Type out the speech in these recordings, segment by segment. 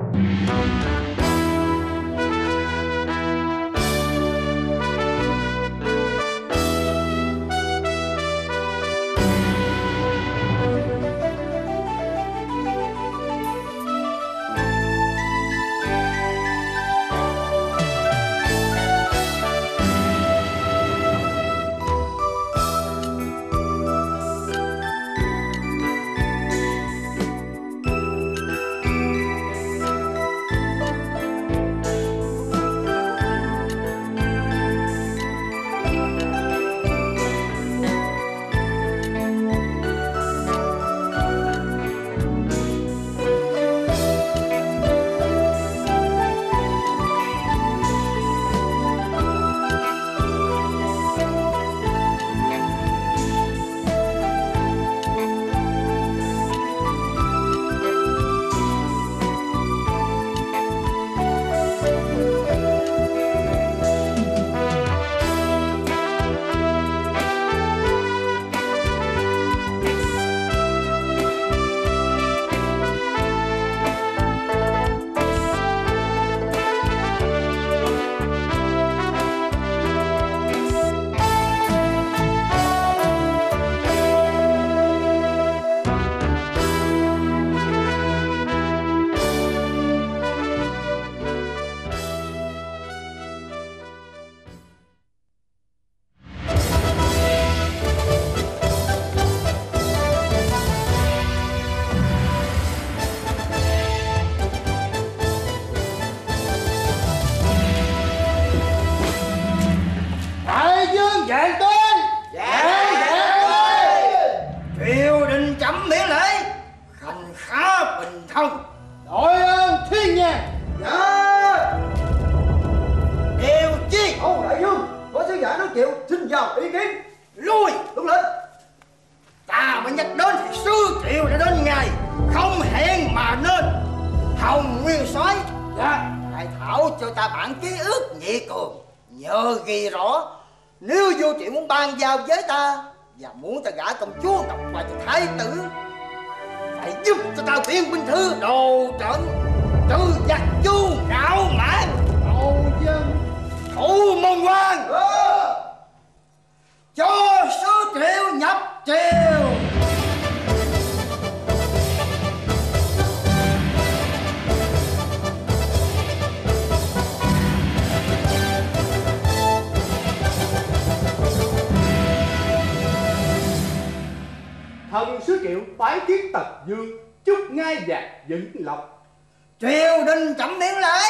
Thần sứ Triệu bái kiến Tần Dương, chúc ngai vàng vĩnh lộc. Triều đình chậm miễn lễ,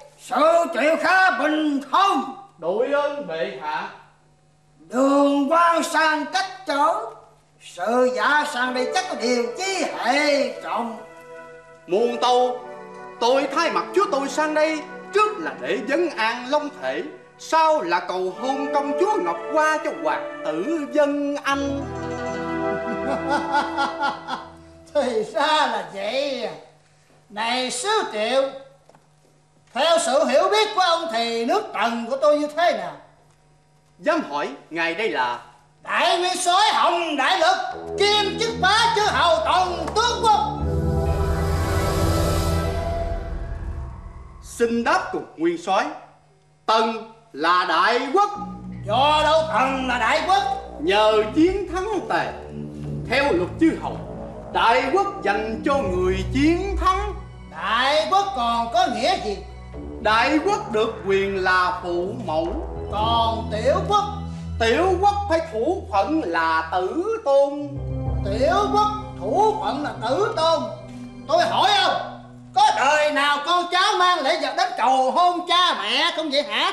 sự Triệu khá bình thông. Đội ơn bệ hạ. Đường quan sang cách trở, sự giả sang đây chắc có điều chi hệ trọng. Muôn tâu, tôi thay mặt chúa tôi sang đây, trước là để vấn an long thể, sau là cầu hôn công chúa Ngọc Hoa cho hoàng tử Vân Anh. Thì ra là vậy. Này sứ Triệu, theo sự hiểu biết của ông thì nước Tần của tôi như thế nào? Dám hỏi ngài đây là? Đại nguyên soái Hồng Đại Lực, kiêm chức bá chư hầu tổng tướng quân. Xin đáp cùng nguyên soái, Tần là đại quốc. Do đâu Tần là đại quốc? Nhờ chiến thắng Tề. Theo luật chư hầu, đại quốc dành cho người chiến thắng. Đại quốc còn có nghĩa gì? Đại quốc được quyền là phụ mẫu. Còn tiểu quốc? Tiểu quốc phải thủ phận là tử tôn. Tiểu quốc thủ phận là tử tôn. Tôi hỏi ông, có đời nào con cháu mang lễ vật đến cầu hôn cha mẹ không vậy hả?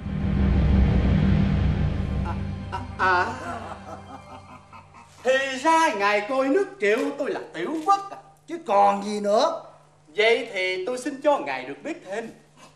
Thì ra ngài coi nước Triệu tôi là tiểu quốc à? Chứ còn gì nữa. Vậy thì tôi xin cho ngài được biết thêm.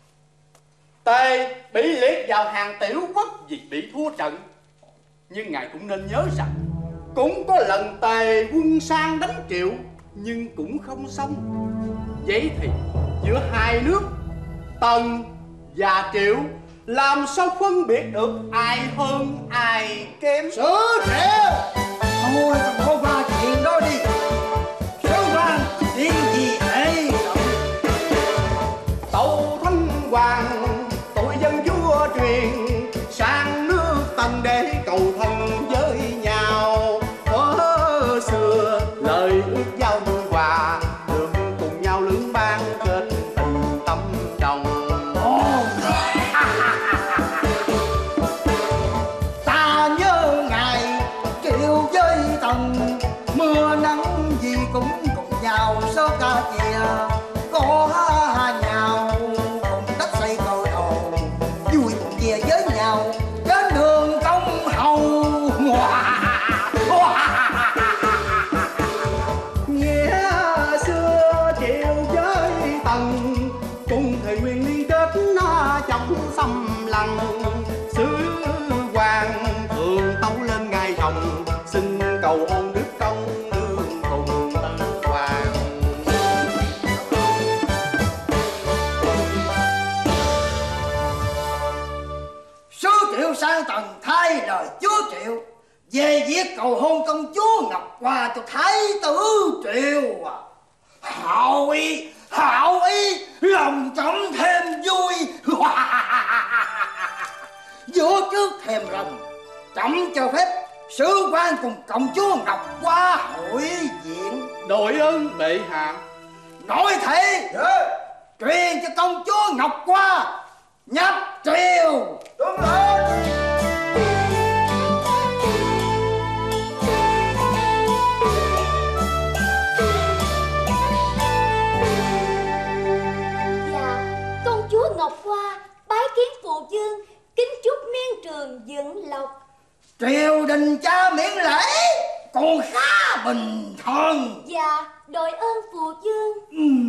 Tề bị liệt vào hàng tiểu quốc vì bị thua trận. Nhưng ngài cũng nên nhớ rằng cũng có lần Tề quân sang đánh Triệu, nhưng cũng không xong. Vậy thì giữa hai nước Tần và Triệu, làm sao phân biệt được ai hơn ai kém? Sứ Triệu, thôi không qua chuyện đó đi. Sứ quan chuyện gì ấy? ta kia có nhau cùng đất xây cầu đồ vui buồn về với nhau đến đường công hầu. Nghĩa xưa Triệu với Tần cùng thời nguyên liên kết trong xâm lăng, sứ hoàng thường tấu lên ngài rồng xin cầu hôn đức công nương cùng Tân Hoàng. Sứ Triệu sang Tần thay lời chúa Triệu về việc cầu hôn công chúa Ngọc Hoa cho thái tử Triệu. Hảo ý lòng chấm thêm vui. Giữa trước thềm rồng chấm cho phép sứ quan cùng công chúa Ngọc Hoa hội diện. Đội ơn bệ hạ. Nói thế truyền cho công chúa Ngọc Hoa nhập triều. Đúng rồi. Công chúa Ngọc Hoa bái kiến phụ vương, kính chúc miên trường vượng lộc. Triều đình cha miễn lễ còn khá bình thường. Dạ, đội ơn phụ vương.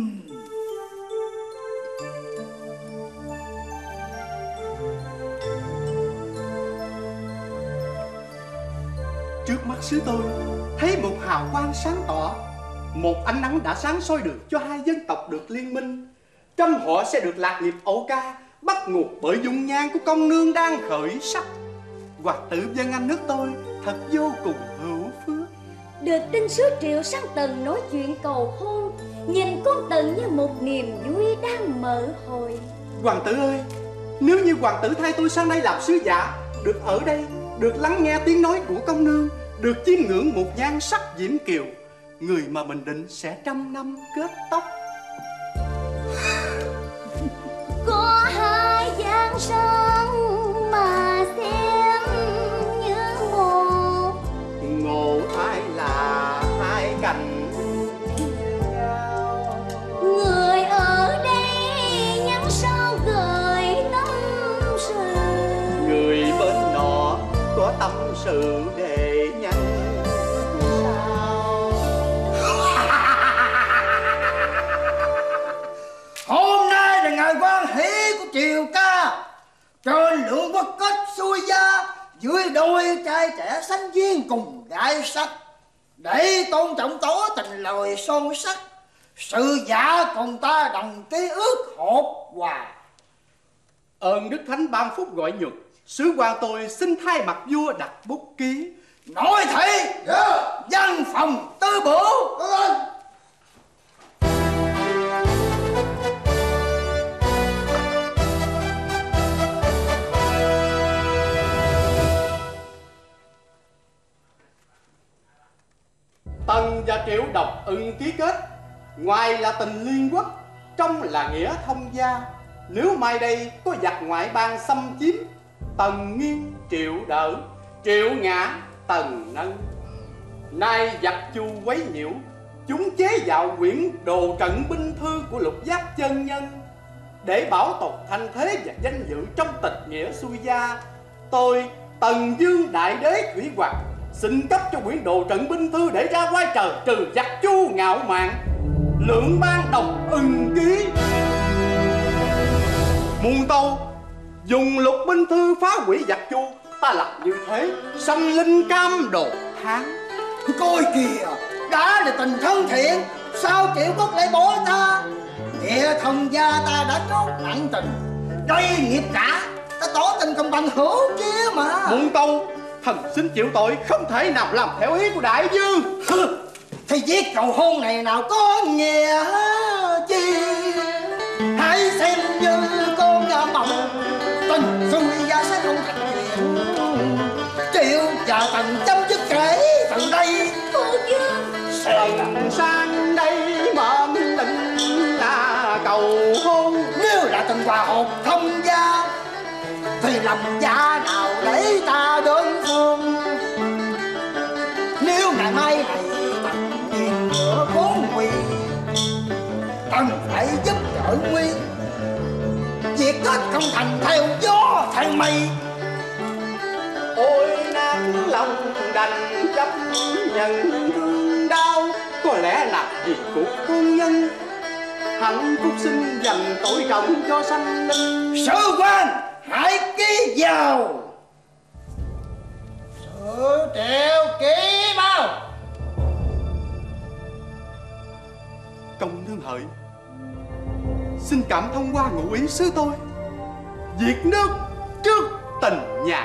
Trước mắt xứ tôi thấy một hào quang sáng tỏ, một ánh nắng đã sáng soi được cho hai dân tộc được liên minh. Trăm họ sẽ được lạc nghiệp ẩu ca, bắt nguột bởi dung nhan của công nương đang khởi sắc. Hoàng tử dân Anh nước tôi thật vô cùng hữu phước. Được tin sứ Triệu sang Tần nói chuyện cầu hôn, nhìn con Tần như một niềm vui đang mở hồi. Hoàng tử ơi, nếu như hoàng tử thay tôi sang đây làm sứ giả, được ở đây, được lắng nghe tiếng nói của công nương, được chiêm ngưỡng một nhan sắc diễm kiều, người mà mình định sẽ trăm năm kết tóc. Có hai giang sơn mà xem như một, Ngộ ai là hai cành nhau. người ở đây nhắn sao gửi tâm sự, Người bên nọ có tâm sự để nhắn sao. Hôm nay là ngày quan hỷ của triều ca, trên lượng quốc kết xuôi gia, dưới đôi trai trẻ sánh duyên cùng gái sắc, để tôn trọng tỏ tình lời son sắc, sự giả cùng ta đồng ký ước hộp hòa. Ơn Đức Thánh ban phúc gọi nhược, sứ quan tôi xin thay mặt vua đặt bút ký. Nói thế văn phòng tư bổ. Tần và Triệu độc ưng ký kết, ngoài là tình liên quốc, trong là nghĩa thông gia. Nếu mai đây có giặc ngoại bang xâm chiếm, Tần nghiêng Triệu đỡ, Triệu ngã Tần nâng. Nay giặc Chu quấy nhiễu, chúng chế tạo quyển đồ trận binh thư của Lục Giác chân nhân để bảo tồn thanh thế và danh dự trong tịch nghĩa xuôi gia. Tôi Tần Dương Đại Đế Thủy Hoàng xin cấp cho quyển đồ trận binh thư để ra quay trời trừ giặc Chu ngạo mạn, lượng ban độc ưng ký. Muôn Tâu dùng lục binh thư phá hủy giặc Chu, ta làm như thế sanh linh cam đồ tháng. Coi kìa, đã là tình thân thiện, sao Triệu Quốc lại bỏ ta? Nghĩa thông gia ta đã chốt nặng tình, đây nghiệp cả, ta tỏ tình không bằng hữu kia mà. Muôn Tâu, thần xin chịu tội, không thể nào làm theo ý của đại vương. Thì viết cầu hôn này nào có nghĩa chi, hãy xem như con mộng, tình xuôi gia sẽ không thành chuyện. Triệu và Tần chấm dứt kể từ đây. phụ vương. Tần sang đây mệnh lệnh là cầu hôn, Nếu là tình hòa hộp thông gia thì làm giá nào để ta đơn phương. Nếu ngày mai này Tần nhìn nữa khốn quỳ, cần phải giúp trợ Nguyên. Việc kết không thành theo gió theo mây. Ôi nát lòng đành chấp nhận thương đau, có lẽ là vì cuộc hôn nhân hạnh phúc xin dành tội trọng cho sanh linh. Sư quan hãy ký vào. Sự triệu ký mau. Công nương hỡi, xin cảm thông qua ngụ ý sứ tôi. Việc nước trước tình nhà,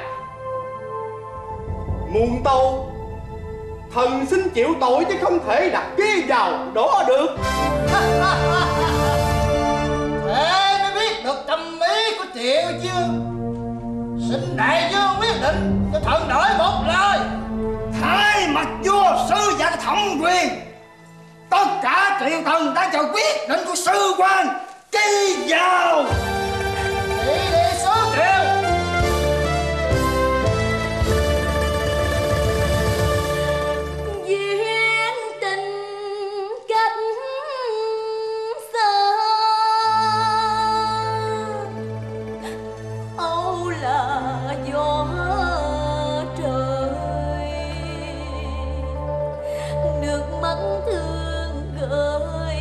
muôn tâu thần xin chịu tội chứ không thể đặt ký vào đó được. Thế mới biết được tâm ý của Triệu Dương. Xin đại vương quyết định cho thần đổi một lời. Thay mặt vua sư dặn thẩm quyền, tất cả triều thần đã chờ quyết định của sư quan ký vào. Đi đi số triệu. Duyên tình cách xa, âu là gió trời, nước mắt thương gửi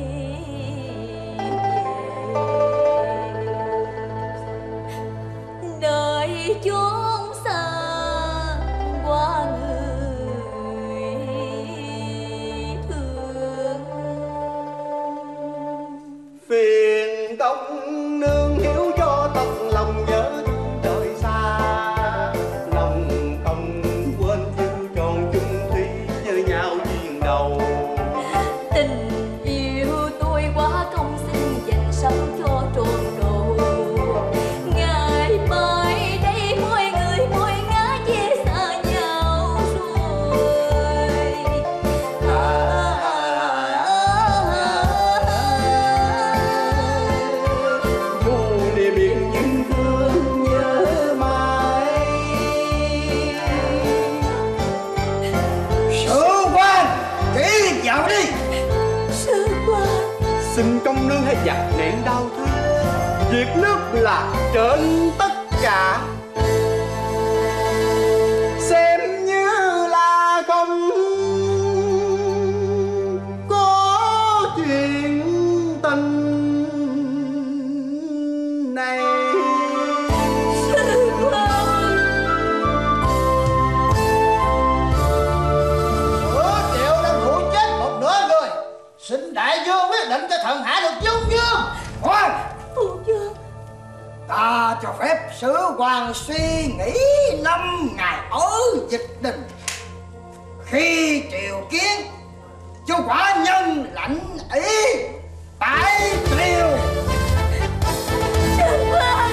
về đời chốn xa qua người thương. Phiền công nương hiểu cho tấm lòng nhớ thương trời xa, lòng không quên chưa tròn chung thủy như nhau duyên đầu. Tình yêu tôi quá công xin dành sống cho tròn độ. Ngày mai đây mỗi người mỗi ngã chia xa nhau rồi. Dù niềm biển những thương nhớ mãi. Sư quan ký vào đi. Sư quan, Xin công nương hãy dẹp nén đau thương, việc nước là trên tất cả, xem như là không có chuyện tình này. sư quan. Số triệu đang hụ chết một nửa người. Xin đại vương quyết định cho thần hạ được dung dương. Khoan, Phụ vương, ta cho phép sứ quan suy nghĩ 5 ngày ở dịch đình. Khi triều kiến, cho quả nhân lãnh ý tại triều. sư quan.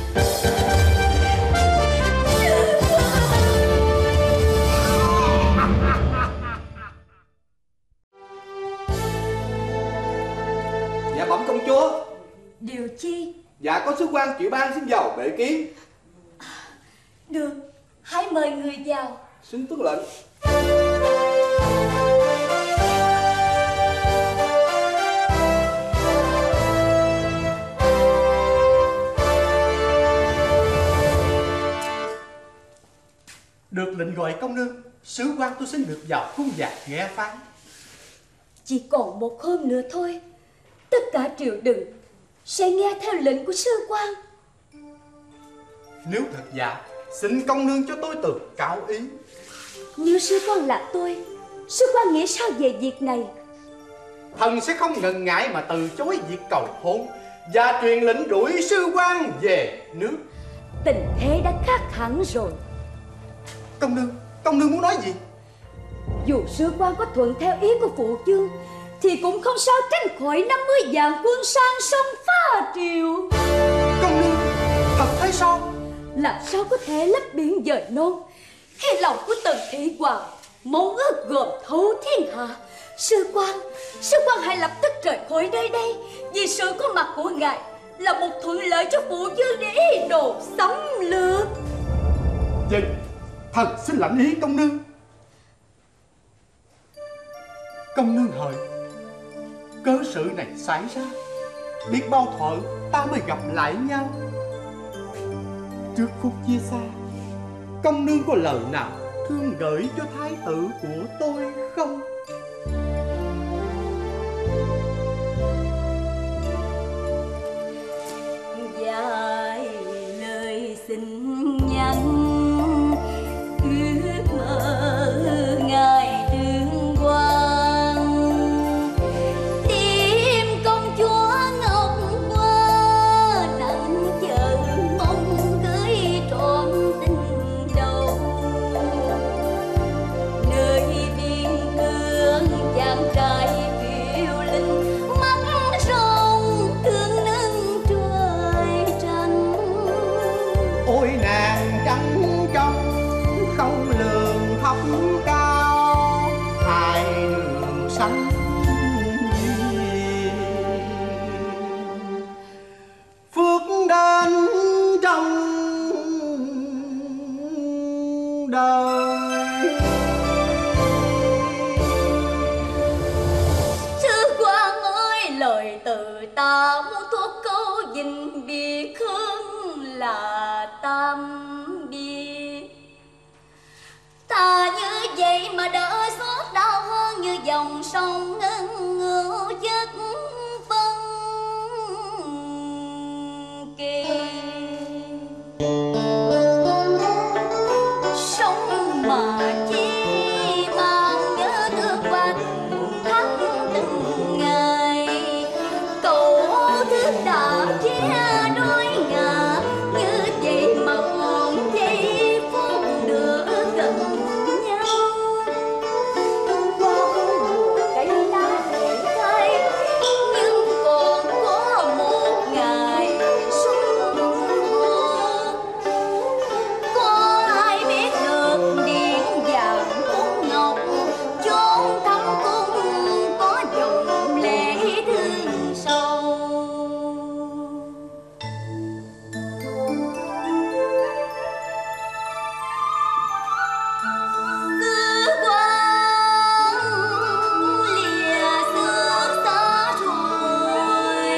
Dạ bẩm công chúa. Điều chi? Dạ có sứ quan Triệu Bang xin vào bệ kiến. Được, hãy mời người vào. Xin tuân lệnh. Được lệnh gọi công nương, sứ quan tôi xin được vào cung giạc nghe phán. Chỉ còn một hôm nữa thôi, tất cả triều đình sẽ nghe theo lệnh của sư quan. Nếu thật dạ, xin công nương cho tôi từ cáo ý. Nếu sư quan là tôi, sư quan nghĩ sao về việc này? Thần sẽ không ngần ngại mà từ chối việc cầu hôn và truyền lệnh đuổi sư quan về nước. Tình thế đã khác hẳn rồi. Công nương muốn nói gì? Dù sư quan có thuận theo ý của phụ vương thì cũng không sao tránh khỏi 50 vạn quân sang sông phá triều. Công nương, thật thế sao? Làm sao có thể lấp biển dời non khi lòng của Tần Thị Hoàng mong ước gồm thấu thiên hạ. Sư quan hãy lập tức rời khỏi nơi đây, vì sự có mặt của ngài là một thuận lợi cho phụ vương để ý đồ xâm lược. Vâng, thần xin lãnh ý công nương. Công nương hỡi, cớ sự này xảy ra, biết bao thuở ta mới gặp lại nhau. Trước phút chia xa, công nương có lời nào thương gửi cho thái tử của tôi không? Vài lời xin nhắn, ước mơ ngày tương quan, tim công chúa ngọc hoa nặng chờ mong gửi trọn tình đầu. Nơi biên cương chàng trai phiêu linh, mắt rong thương nâng trời trăng. Ôi nàng trắng trong không lường thấp cao, hai đường xanh phước đến trong đời. Sư quan ơi, lời từ ta muốn thuốc câu gìn biệt hơn là tam biệt. Ta như vậy mà đỡ xót đau hơn như dòng sông ngân ngưu chất vân kỳ. Sống mà chi mang nhớ thương qua từng tháng từng ngày, cầu thức đã chia đôi ngả, như vậy mà còn giây phút nữa gần nhau. Qua mùa cây lá để thay, nhưng còn có một ngày xuân hồng. Có ai biết được điện vàng cung ngọc, chốn thắm cung có dòng lệ thương sâu. Xưa quan lìa xưa xa rồi,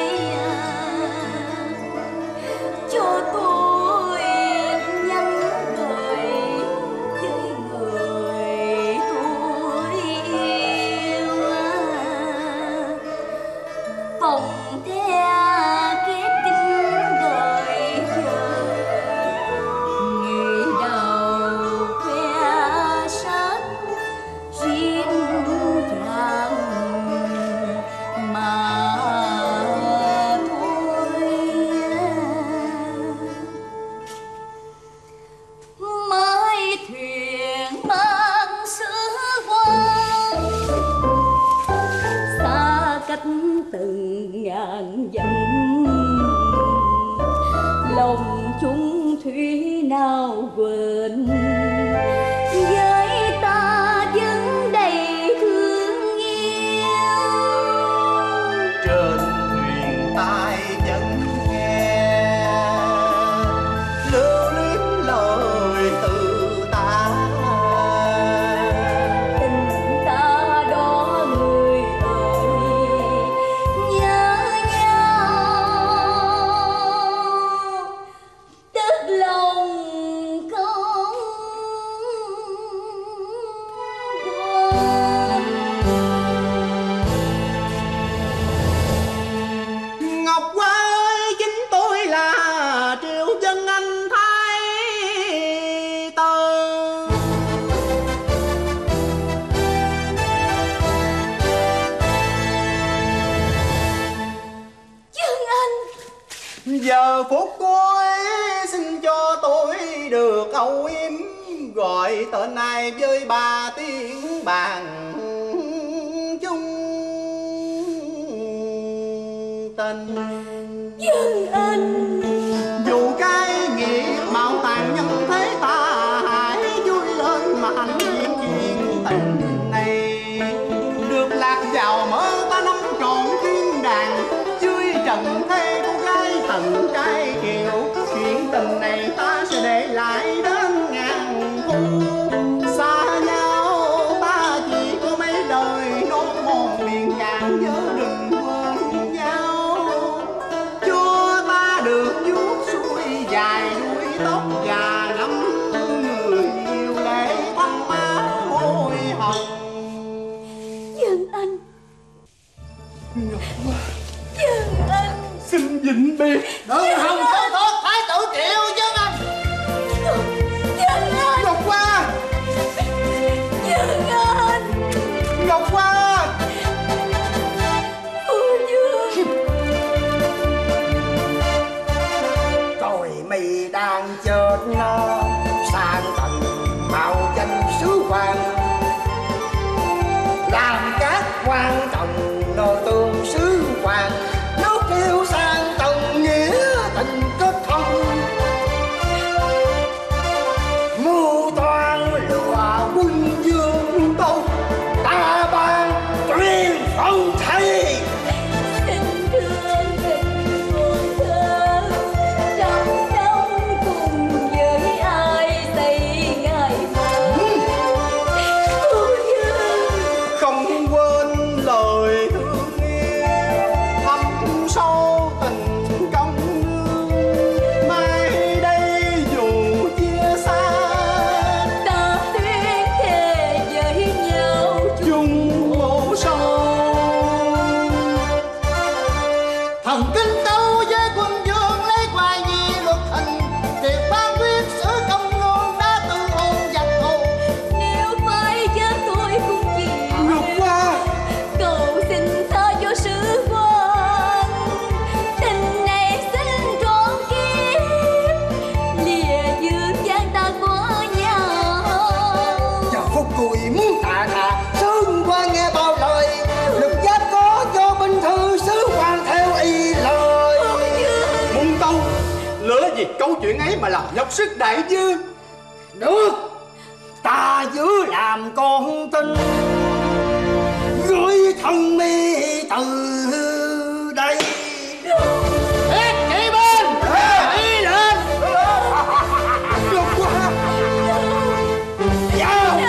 cho tôi nhắn gửi với người tôi yêu. Phòng the kiếp kinh đời chờ, ngày đầu khoe sắc riêng ràng mà thôi. Mái thuyền mang sứ quan, xa cách từng ngàn dặm, lòng chung thủy nào quên, với ta vẫn đầy thương yêu. Trên thuyền tai vẫn nghe lưu luyến lời từ ta. Tình ta đó người ơi, nhớ nhau tức lòng không quên. Ngọc Hoa ơi, chính tôi là Triệu Dân Anh thái tử. Dương Anh, Giờ phút cuối xin cho tôi được âu yếm, gọi tên ai với ba tiếng bàn chung tình. Dương Anh, Dù cái nghiệp mạo tàn nhân thế ta hãy vui lên mà hạnh diện chuyện tình này. Được lạc vào mơ ta nắm trọn thiên đàng, dưới trần thế cô gái thần trai kiều. Chuyện tình này ta sẽ để lại đến ngàn thu. Xa nhau ta chỉ có mấy đời nốt mòn miền ngàn nhớ đừng dài đuôi tóc già lắm, người yêu lệ thắm má môi hồng. Dân Anh, Ngọc Hoa, Dân Anh, xin vĩnh biệt. Đừng hòng sơ thoát thái tử Triệu Dân Anh. Dân Anh, Ngọc Hoa, Dân Anh, Ngọc Hoa. phu nhân. Rồi mày đang chết nó sang tận mạo danh sứ hoàng, làm các quan trọng nô tương sứ hoàng, nó kêu sang tận nghĩa tình kết thông, mưu toan lừa quân vương đâu ta ban truyền phong thầy. Tình thương tình muôn thơ, trong đông cùng với ai xây ngày mơ. Phu nhân, Không quên lời thương yêu thắm sâu tình công nương, mai đây dù chia xa ta tuyên thề với nhau chung một sâu. Thần kinh tâu với quân vương lấy hoài nhi luật hình, tiệc ban quyết xử công ngôn đã tự hôn giặc thù. nếu phải chết tôi cũng chịu. Ngọc Hoa, Cầu xin tha cho sứ quan, tình này xin trọn kiếp, lìa dương gian ta có nhau. Giờ phút cùi muốn tạ thà sứ quan nghe bao lời, lực giáp có cho binh thư sứ quan theo y lời. Muôn tâu lỡ vì câu chuyện ấy mà làm nhọc sức đại dương. Được, ta giữ làm con tin, gửi thân mi từ đây. Hết chị bên đi lên. Ngọc Hoa, Vào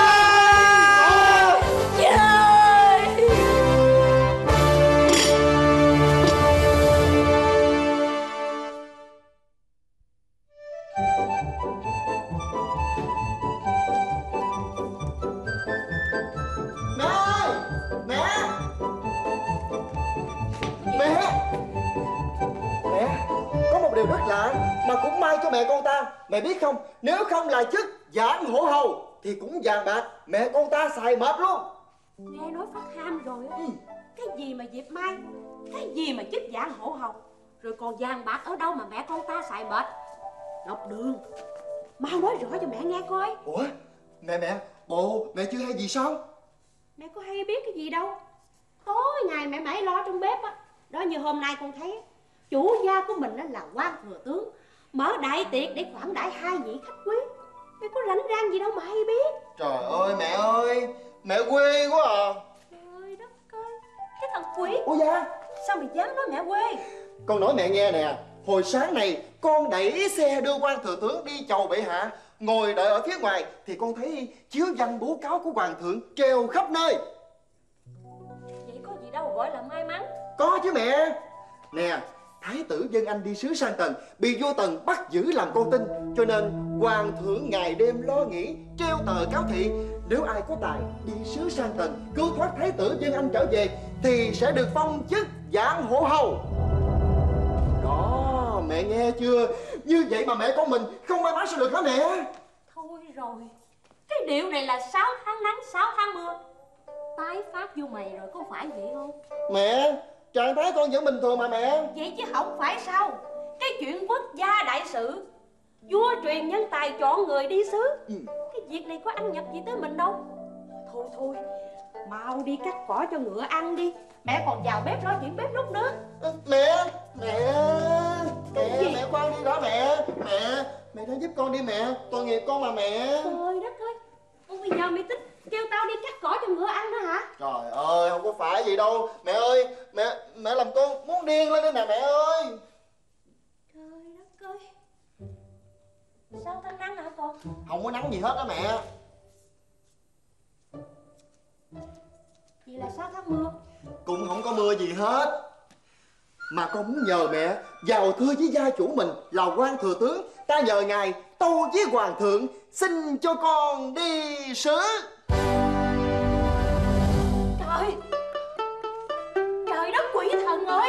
Trời! Mẹ ơi, mẹ, mẹ, mẹ, có một điều rất lạ mà cũng may cho mẹ con ta. Mẹ biết không, nếu không là chức giảng hổ hầu thì cũng vàng bạc mẹ con ta xài mệt luôn. Nghe nói phát ham rồi á. Cái gì mà Diệp Mai, cái gì mà chức giảng hổ hầu, rồi còn vàng bạc ở đâu mà mẹ con ta xài mệt. Ngọc Đường, mau nói rõ cho mẹ nghe coi. Ủa, mẹ, bộ mẹ chưa hay gì sao? Mẹ có hay biết cái gì đâu. Tối ngày mẹ mãi lo trong bếp á. Đó như hôm nay con thấy chủ gia của mình á là quan thừa tướng, mở đại tiệc để khoản đãi 2 vị khách quý. Mẹ có rảnh rang gì đâu mà hay biết. Trời ơi, mẹ quê quá à. Trời đất ơi, cái thằng quỷ. Ủa dạ, Sao mày dám nói mẹ quê? con nói mẹ nghe nè. Hồi sáng này con đẩy xe đưa quan thừa tướng đi chầu bệ hạ, ngồi đợi ở phía ngoài thì con thấy chiếu văn bố cáo của hoàng thượng treo khắp nơi. Vậy có gì đâu gọi là may mắn. Có chứ mẹ. Nè, thái tử Dân Anh đi sứ sang Tần, bị vua Tần bắt giữ làm con tin, cho nên hoàng thượng ngày đêm lo nghĩ treo tờ cáo thị, nếu ai có tài đi sứ sang Tần cứu thoát thái tử Dân Anh trở về thì sẽ được phong chức giảng hổ hầu. Đó, mẹ nghe chưa? Như vậy mà mẹ con mình không may mắn sao được hả mẹ? Thôi rồi, cái điệu này là 6 tháng nắng 6 tháng mưa, tái phát vô mày rồi, có phải vậy không? Mẹ, trạng thái con vẫn bình thường mà mẹ. Vậy chứ không phải sao? Cái chuyện quốc gia đại sự, vua truyền nhân tài chọn người đi sứ, cái việc này có ăn nhập gì tới mình đâu. Thôi, mau đi cắt cỏ cho ngựa ăn đi. Mẹ còn vào bếp lo chuyện bếp núc nữa. Mẹ con đi đó mẹ. Mẹ hãy giúp con đi mẹ, tội nghiệp con mà mẹ. Trời đất ơi, bây giờ mày tính kêu tao đi cắt cỏ cho ngựa ăn nữa hả? Trời ơi, không có phải gì đâu. Mẹ ơi, mẹ làm con muốn điên lên đây nè mẹ ơi. Trời đất ơi, sao tháng nắng hả con? Không có nắng gì hết đó mẹ. Vậy là 6 tháng mưa. Cũng không có mưa gì hết. Mà con muốn nhờ mẹ vào thưa với gia chủ mình là quan thừa tướng. Ta nhờ ngài tâu với hoàng thượng xin cho con đi sứ. Trời, trời đất quỷ thần ơi.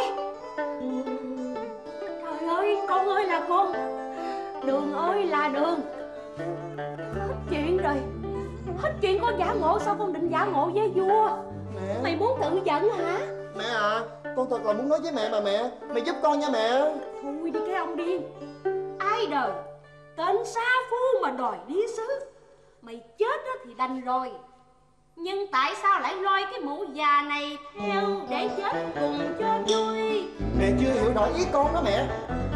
Trời ơi, con ơi là con, đường ơi là đường. Hết chuyện rồi, hết chuyện con giả ngộ. Sao con định giả ngộ với vua? Mẹ, Mày muốn tự giận hả? mẹ à, con thật là muốn nói với mẹ mà mẹ. Mẹ giúp con nha mẹ. Thôi đi cái ông điên. Ai đời tên sa phu mà đòi đi sứ. Mày chết đó thì đành rồi, nhưng tại sao lại lôi cái mụ già này theo để chết cùng cho vui? Mẹ chưa hiểu nổi ý con đó mẹ.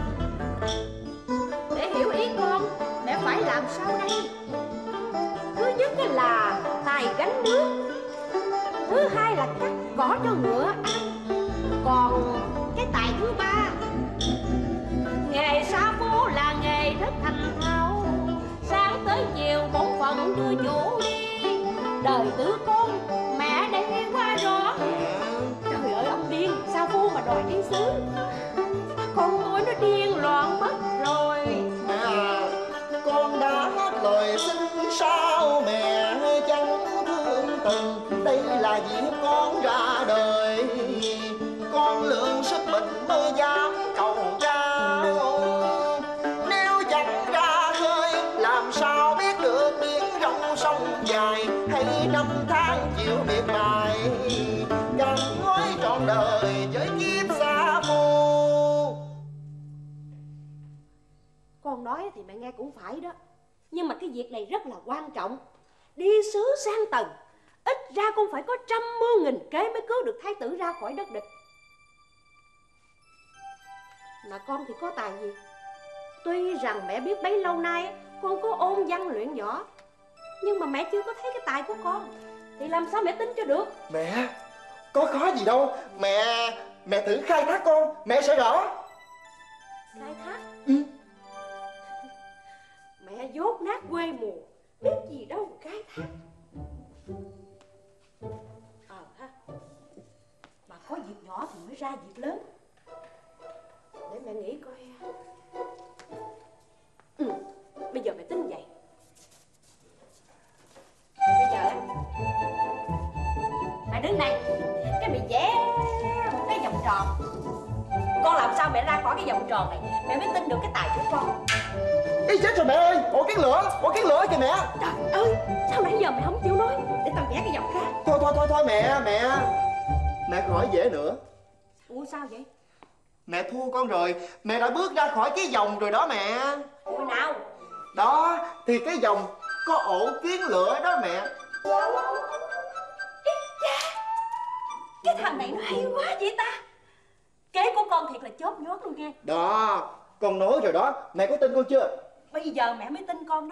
Để hiểu ý con, mẹ phải làm sao đây? Thứ nhất là tài gánh nước, thứ hai là cắt cỏ cho ngựa ăn, còn cái tài thứ ba, nghề sa phu là nghề rất thành thạo, sáng tới chiều bổn phận đưa chủ đi. Đời tứ con mẹ đây nghe qua rõ. Trời ơi ông điên, sa phu mà đòi đi xứ. Con tôi nó điên loạn mất rồi. Mẹ à, con đã hết lời xin sao mẹ chẳng thương tình. Đây là dịp con ra đời, con lượng sức mình mới dám cầu trao. Nếu chẳng ra khơi làm sao biết được biển rộng sông dài, hay năm tháng chịu miệt mài gắn gói trọn đời với kiếp xa phu. Con nói thì mẹ nghe cũng phải đó, nhưng mà cái việc này rất là quan trọng. Đi xứ sang tầng, ít ra cũng phải có trăm mưu nghìn kế mới cứu được thái tử ra khỏi đất địch. Mà con thì có tài gì? Tuy rằng mẹ biết bấy lâu nay con có ôn văn luyện võ, nhưng mà mẹ chưa có thấy cái tài của con, thì làm sao mẹ tin cho được? Mẹ, có khó gì đâu. Mẹ thử khai thác con, mẹ sẽ rõ. Khai thác? Ừ. Mẹ dốt nát quê mùa, biết gì đâu khai thác. Ha, mà có việc nhỏ thì mới ra việc lớn. Để mẹ nghĩ coi. Bây giờ mẹ tính vậy. Bây giờ mẹ đứng đây, cái mẹ vẽ một cái vòng tròn. Con làm sao mẹ ra khỏi cái vòng tròn này mẹ mới tin được cái tài của con. Ý chết rồi mẹ ơi, ổ kiến lửa kìa mẹ. Trời ơi, sao nãy giờ mẹ không chịu nói? Để tao vẽ cái vòng khác. Thôi mẹ khỏi vẽ nữa. Ủa sao vậy? Mẹ thua con rồi, mẹ đã bước ra khỏi cái vòng rồi đó mẹ. Ủa nào? Đó, thì cái vòng có ổ kiến lửa đó mẹ. Cái thằng này nó hay quá vậy ta. Kế của con thiệt là chóp nhót luôn nghe. Đó, con nói rồi đó, mẹ có tin con chưa? Bây giờ mẹ mới tin con đó.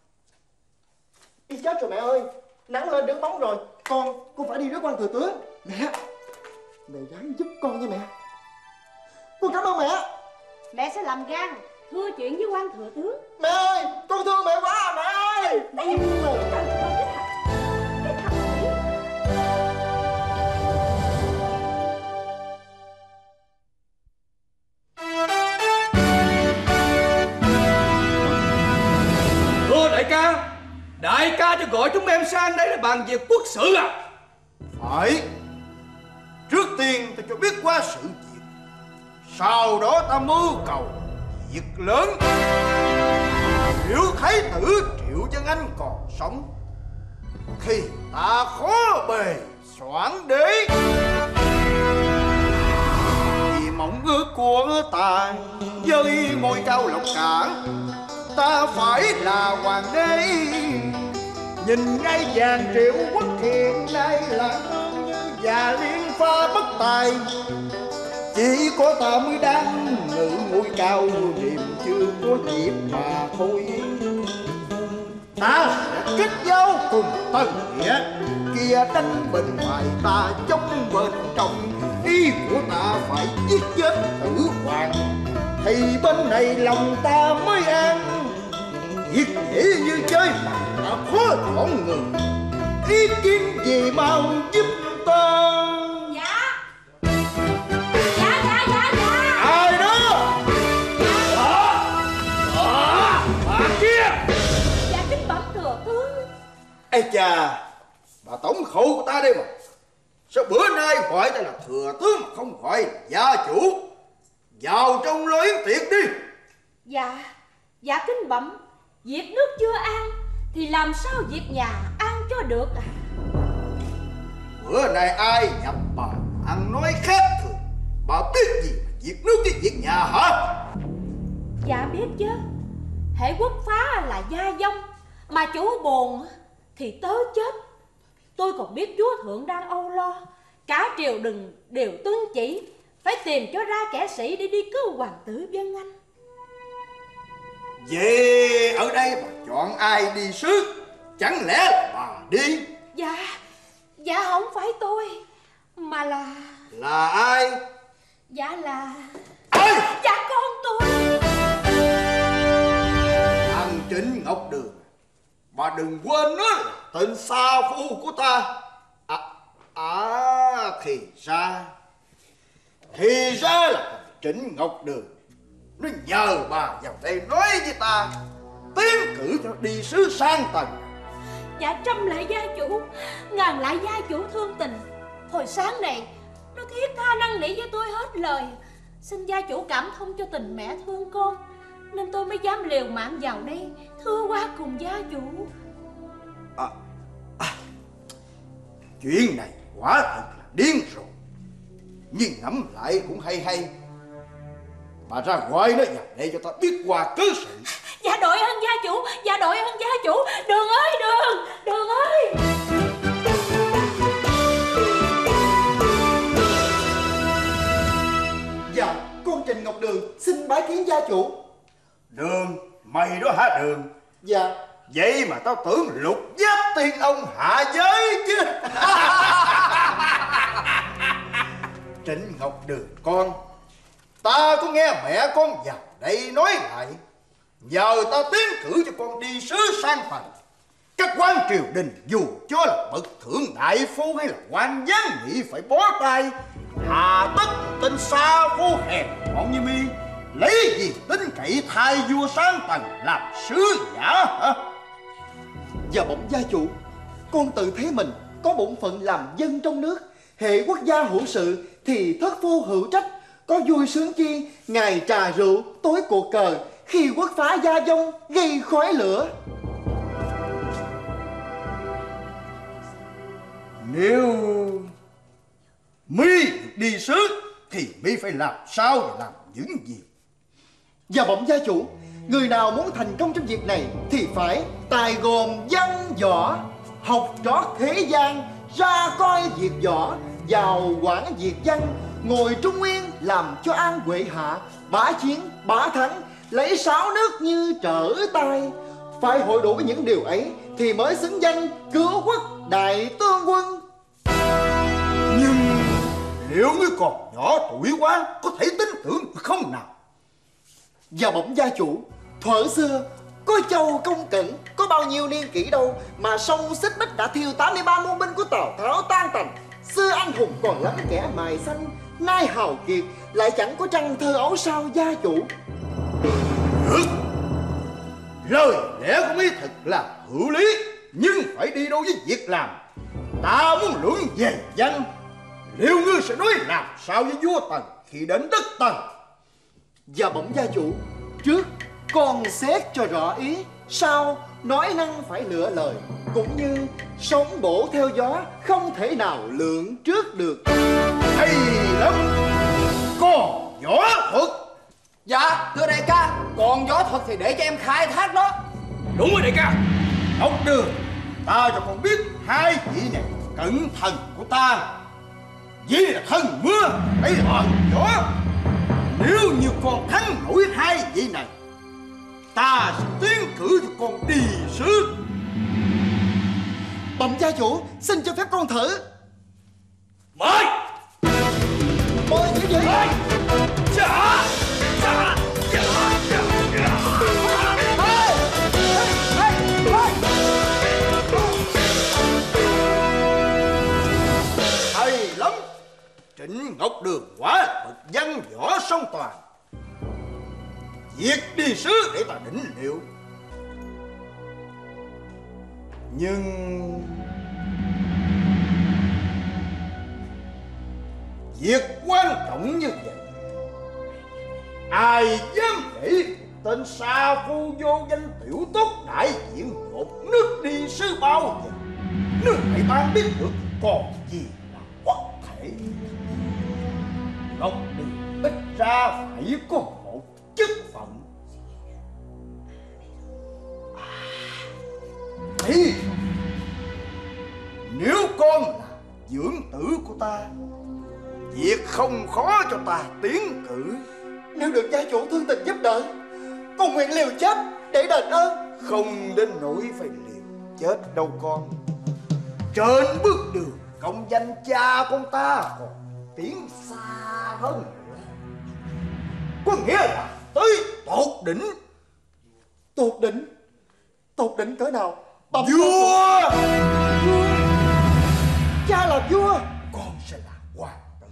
Ý chết rồi mẹ ơi, nắng lên đứng bóng rồi. Con phải đi rước quan thừa tướng. Mẹ ráng giúp con nha mẹ. Con cảm ơn mẹ. Mẹ sẽ làm gan thưa chuyện với quan thừa tướng. Mẹ ơi, con thương mẹ quá à mẹ ơi. Cái thằng này. Thưa đại ca cho gọi chúng em sang đây để bàn việc quốc sự à? Phải. Trước tiên ta cho biết qua sự việc, sau đó ta mưu cầu việc lớn. Nếu thái tử Triệu Dân Anh còn sống thì ta khó bề soạn đế. Vì mong ước của ta với ngôi cao lộc cảng, ta phải là hoàng đế. Nhìn ngai vàng Triệu Quốc hiện nay là như già liên pha bất tài. Chỉ có ta mới đang ngự ngôi cao, niềm chưa có dịp mà thôi. Ta sẽ kết giao cùng Tân Nghĩa, kia đánh bên ngoài ta chống bên trong. Ý của ta phải giết chết tử hoàng, thì bên này lòng ta mới an. Việc dễ như chơi mà ta khó chọn người, ý kiến gì mau giúp ta. Dạ. chà, bà tổng khẩu của ta đây mà. Sao bữa nay gọi ta là thừa tướng mà không gọi là gia chủ? Vào trong lo yến tiệc đi. Dạ kính bẩm, việc nước chưa an thì làm sao việc nhà an cho được à? Bữa nay ai nhập bà ăn nói khác thường, bà biết gì mà việc nước với việc nhà hả? Dạ biết chứ. Hệ quốc phá là gia vong, mà chủ buồn thì tớ chết. Tôi còn biết chúa thượng đang âu lo, cả triều đình đều tuân chỉ phải tìm cho ra kẻ sĩ để đi cứu hoàng tử Vân Anh. Vậy ở đây bà chọn ai đi sứ? Chẳng lẽ là bà đi? Dạ không phải tôi, mà là ai? Dạ là Ai? dạ con tôi. Thằng Trịnh Ngọc Đường, bà đừng quên nó là tên sa phu của ta. Thì ra là thằng Trịnh Ngọc Đường nó nhờ bà vào đây nói với ta tiến cử cho đi sứ sang Tần. Dạ trăm lại gia chủ, ngàn lại gia chủ thương tình. Hồi sáng này nó thiết tha năn nỉ với tôi hết lời, xin gia chủ cảm thông cho tình mẹ thương con, nên tôi mới dám liều mạng vào đây thưa qua cùng gia chủ. Chuyện này quả thật là điên rồi, nhưng ngẫm lại cũng hay. Bà ra gọi nó vào đây cho ta biết qua cớ sự. Dạ đội ơn gia chủ, dạ đội ơn gia chủ. Đường ơi, Đường ơi. Dạ, con Trịnh Ngọc Đường xin bái kiến gia chủ. Đường, mày đó hả Đường? Dạ. Vậy mà tao tưởng Lục Giáp tiên ông hạ giới chứ. Trịnh Ngọc Đường con, ta có nghe mẹ con vào đây nói lại, nhờ ta tiến cử cho con đi sứ sang Tần. Các quan triều đình dù cho là bậc thượng đại phu hay là quan giám nghị phải bó tay, hà tất tên sa phu hèn mọn như mi lấy gì tính cậy thay vua sang Tần làm sứ giả hả? Dạ bẩm gia chủ, con tự thấy mình có bổn phận làm dân trong nước, hệ quốc gia hữu sự thì thất phu hữu trách. Có vui sướng chi, ngày trà rượu, tối cuộc cờ, khi quốc phá gia vong gây khói lửa. Nếu mi đi sứ thì mi phải làm sao để làm những gì? Dạ bẩm gia chủ, người nào muốn thành công trong việc này thì phải tài gồm văn võ, học trót thế gian, ra coi việc võ, vào quản việc văn, ngồi trung nguyên làm cho an huệ hạ, bá chiến bá thắng, lấy 6 nước như trở tay. Phải hội đủ với những điều ấy thì mới xứng danh cứu quốc đại tướng quân. Nhưng liệu ngươi còn nhỏ tuổi quá, có thể tin tưởng được không nào? Dạ bẩm gia chủ, thuở xưa có Châu Công Cẩn, có bao nhiêu niên kỷ đâu mà sông Xích Bích đã thiêu 83 muôn binh của Tào Tháo tan tành. Xưa anh hùng còn lắm kẻ mài xanh, nay hào kiệt, lại chẳng có trăng thơ ấu sao gia chủ? Được, lời lẽ của mi thật là hữu lý, nhưng phải đi đôi với việc làm. Ta muốn luận về văn, liệu ngươi sẽ nói làm sao với vua Tần khi đến đất Tần? Dạ bẩm gia chủ, trước con xét cho rõ ý, sau nói năng phải lựa lời, cũng như sóng bổ theo gió, không thể nào lượng trước được. Hay lắm, còn võ thuật. Dạ thưa đại ca, còn võ thuật thì để cho em khai thác đó. Đúng rồi đại ca. Ngọc Đường, ta cho con biết hai vị này cẩn thần của ta. Vị là thần mưa, ấy là thần gió. Nếu như con thắng nổi hai vị này, ta sẽ tiến cử cho con đi sứ. Bẩm gia chủ, xin cho phép con thử. Mời. Mời những gì? Chà. Hay lắm, Trịnh Ngọc Đường quả là bậc văn võ song toàn. Việc đi sứ để ta định liệu. Nhưng việc quan trọng như vậy, ai dám để tên sa phu vô danh tiểu tốt đại diện một nước đi sứ bao giờ? Nước này ban biết được còn gì là quốc thể. Ngọc Đường ít ra phải có một chức phận. Thì nếu con là dưỡng tử của ta, việc không khó cho ta tiến cử. Nếu được gia chủ thương tình giúp đỡ, con nguyện liều chết để đền ơn. Không đến nỗi phải liều chết đâu con. Trên bước đường công danh cha con ta còn tiến xa hơn nữa. Có nghĩa là tới tột đỉnh. Tột đỉnh? Tột đỉnh cỡ nào? Vua! Cha là vua, Con sẽ là hoàng tử.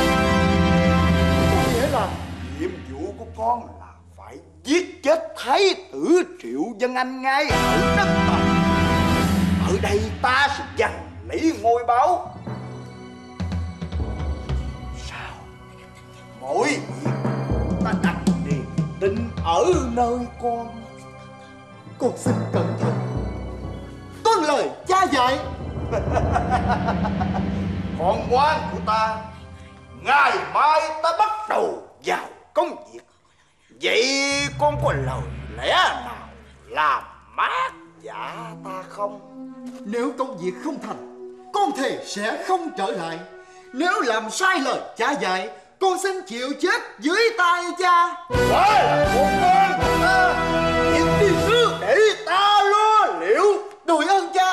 có nghĩa là Nhiệm vụ của con là phải giết chết thái tử Triệu Dân Anh ngay ở đất ta. Ở đây ta sẽ giành lấy ngôi báu. Sao? Mỗi việc ta đặt niềm tin ở nơi con. con xin cẩn thận, tuân lời cha dạy. Con ngoan của ta, ngày mai ta bắt đầu vào công việc. Vậy con có lời lẽ nào làm mát dạ ta không? Nếu công việc không thành, con thề sẽ không trở lại. Nếu làm sai lời cha dạy, con xin chịu chết dưới tay cha. Đó là con ngoan của ta. Việc đi sứ để ta lo liệu. Đùi ơn cha.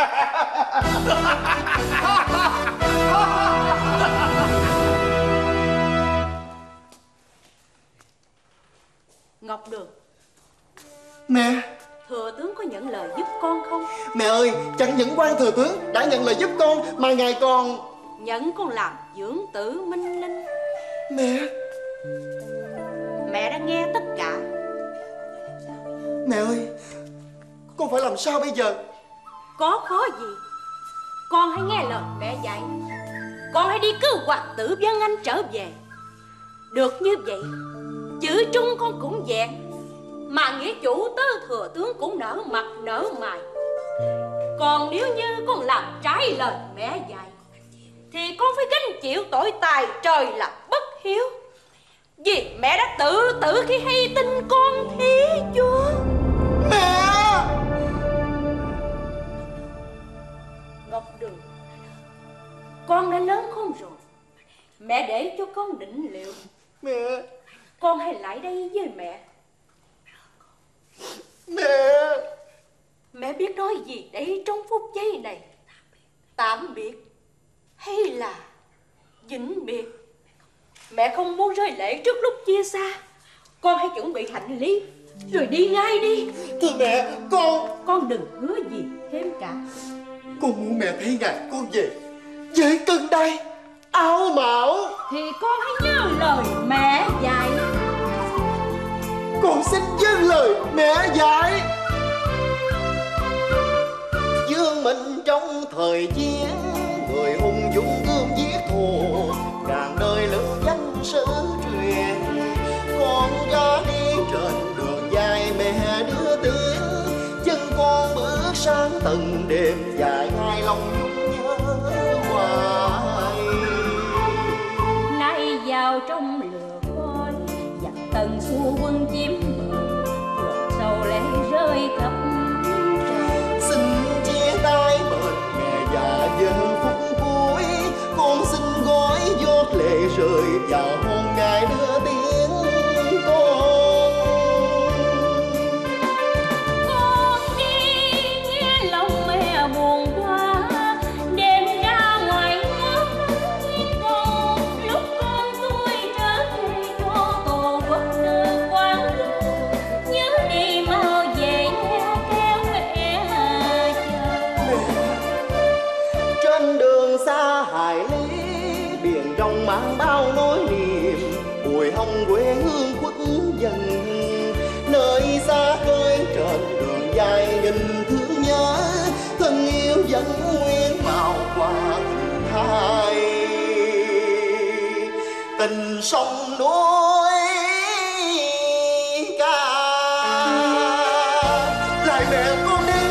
Ngọc Đường, Mẹ, thừa tướng có nhận lời giúp con không? mẹ ơi, chẳng những quan thừa tướng đã nhận lời giúp con, mà ngài còn... Nhận con làm dưỡng tử Minh Linh. Mẹ, Mẹ đã nghe tất cả. mẹ ơi, con phải làm sao bây giờ? Có khó gì, con hãy nghe lời mẹ dạy. Con hãy đi cứu hoàng tử Văn Anh trở về. Được như vậy, chữ trung con cũng vẹn, mà nghĩa chủ tứ thừa tướng cũng nở mặt nở mày. Còn nếu như con làm trái lời mẹ dạy, thì con phải gánh chịu tội tài trời là bất hiếu. Vì mẹ đã tự tử khi hay tin con thí vua. Mẹ! Ngọc Đường, con đã lớn không rồi, mẹ để cho con định liệu. Mẹ! Con hãy lại đây với mẹ. Mẹ! Mẹ biết nói gì đây trong phút giây này? Tạm biệt hay là vĩnh biệt? Mẹ không muốn rơi lệ trước lúc chia xa. Con hãy chuẩn bị hành lý rồi đi ngay đi. Thưa mẹ, Con đừng hứa gì thêm cả. con muốn mẹ thấy ngài con về với cân đai áo mão. Thì con hãy nhớ lời mẹ dạy. Con xin vâng lời mẹ dạy. Dương mình trong thời chiến, người hùng dũng gươm giết thù, càng đời lừng danh sử truyền. Con ra đi trên đường dài mẹ đưa tiếng, chân con bước sang từng đêm dài hai lòng nhung nhớ hoài. Nay vào trong lửa khói, giặc tần xua quân chiếm bờ, ruột sầu lệ rơi khắp trời. Xin chia tay bên mẹ già dần phút cuối, con xin gói giọt lệ rơi vào hôn ngài đưa tiếng con. Con đi nghe lòng mẹ buồn quá, đêm ra ngoài ngước con. Lúc con tôi trở về cho tổ quốc nước quán, nhớ đi mau về theo mẹ chờ. Trên đường xa hải lý, biển rong mang bao nỗi niềm, bùi hồng quê hương khuất dần. Nơi xa khơi trên đường dài nghìn thương nhớ, vẫn nguyên màu hoa hình hai. Tình sông núi ca lại mẹ con đi.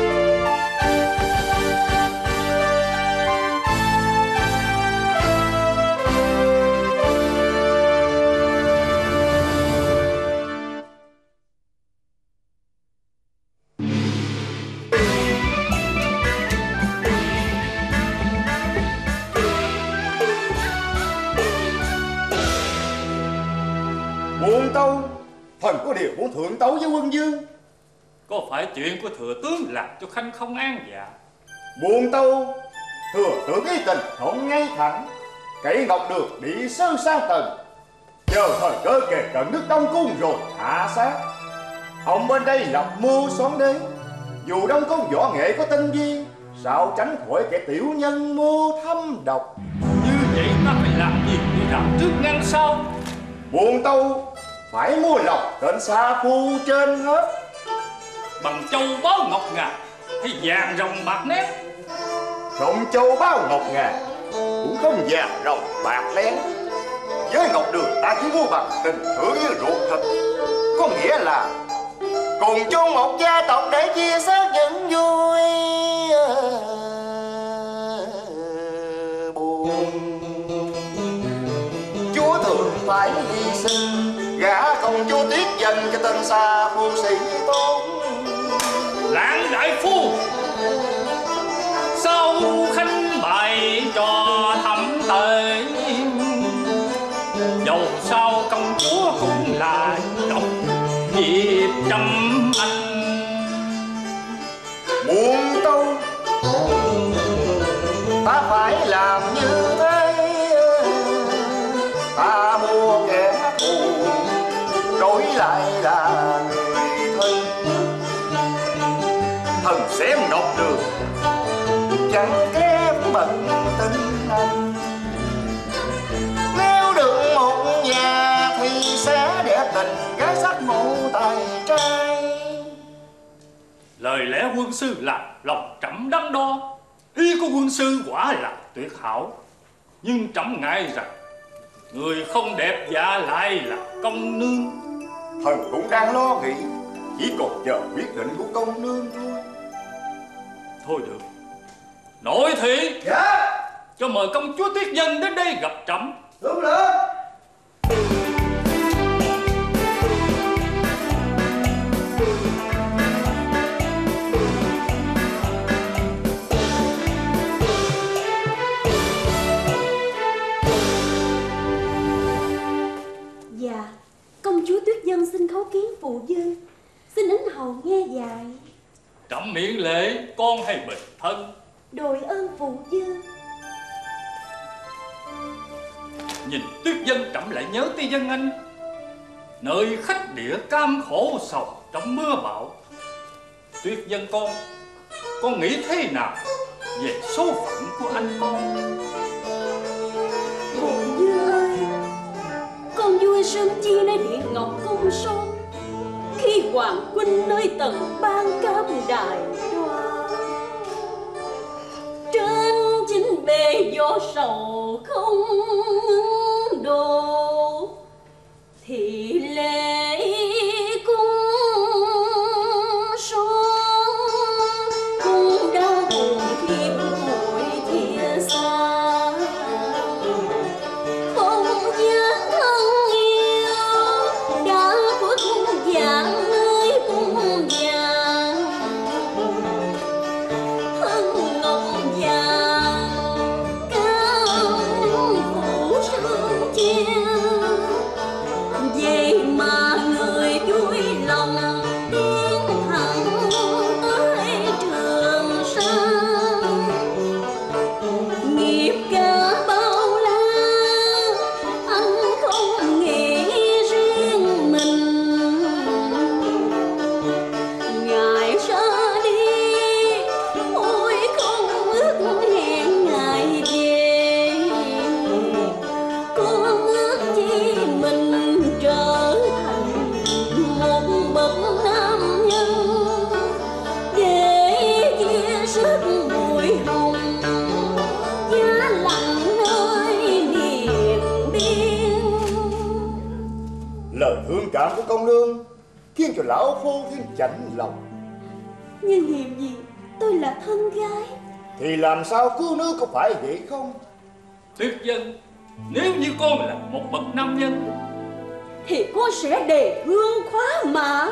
Muôn tâu, thần có điều muốn thượng tấu với quân dương. Có phải chuyện của thừa tướng làm cho khanh không an dạ? Muôn tâu, thừa tướng ý tình không ngay thẳng, cậy Ngọc Đường bị sơ sang tầng, chờ thời cơ kề cận nước Đông Cung rồi hạ sát. Ông bên đây lập mưu xoắn đế, dù Đông Cung võ nghệ có tinh vi, sao tránh khỏi kẻ tiểu nhân mưu thâm độc. Như vậy ta phải làm gì để làm trước ngăn sau? Muôn tâu phải mua lòng tên Sa Phu trên hết. Bằng châu báu ngọc ngà hay vàng rồng bạc nét? Không châu báu ngọc ngà, cũng không vàng rồng bạc lén. Với Ngọc Đường ta chỉ mua bằng tình thương như ruột thịt, có nghĩa là cùng chung một gia tộc để chia sẻ những vui buồn. Chúa thường phải hy sinh gả công chúa Tuyết Dân cho tên Sa Phu sĩ tôn. Lãng đại phu, sao khanh bày trò thẩm tệ? Dầu sao công chúa cũng là độc diệp trầm anh. Muôn tâu ta phải làm như thế, ta mua kẻ thù đổi lại là người thân. Thần xem Ngọc Đường chẳng kém bận tình anh, nếu được một nhà thì sẽ để tình gái sắc mộ tài trai. Lời lẽ quân sư là lòng trẫm đắn đo, ý của quân sư quả là tuyệt hảo, nhưng trẫm ngại rằng người không đẹp dạ lại là công nương. Thần cũng đang lo nghĩ, chỉ còn chờ quyết định của công nương thôi. Thôi được, nội thị. Dạ. Cho mời công chúa Tuyết Dân đến đây gặp trẫm. Đúng rồi. Dạ, công chúa Tuyết Dân xin khấu kiến phụ vương, xin ấn hầu nghe dạy. Trẫm miễn lễ, con hay bình thân? Đội ơn phụ vương. Nhìn Tuyết Dân trẫm lại nhớ tới Dân Anh, nơi khách địa cam khổ sầu trong mưa bão. Tuyết Dân con nghĩ thế nào về số phận của anh con? Phụ vương ơi, con vui sớm chi nơi Điện Ngọc Cung son, khi hoàng huynh nơi tầng ban cam đài đoan. Trên chính bề gió sầu không độ, thì lễ cung son cũng đau buồn thêm mỗi thìa xa. Không nhớ thân yêu đã khuất dạng nơi cung vàng, thân ngọc vàng cao phủ sương chia Lời thương cảm của công nương khiến cho lão phu thêm chạnh lòng. Nhưng hiềm gì tôi là thân gái. Thì làm sao cứu nước, có phải vậy không? Tuyết Dân, nếu như con là một bậc nam nhân thì con sẽ đề hương khóa mã.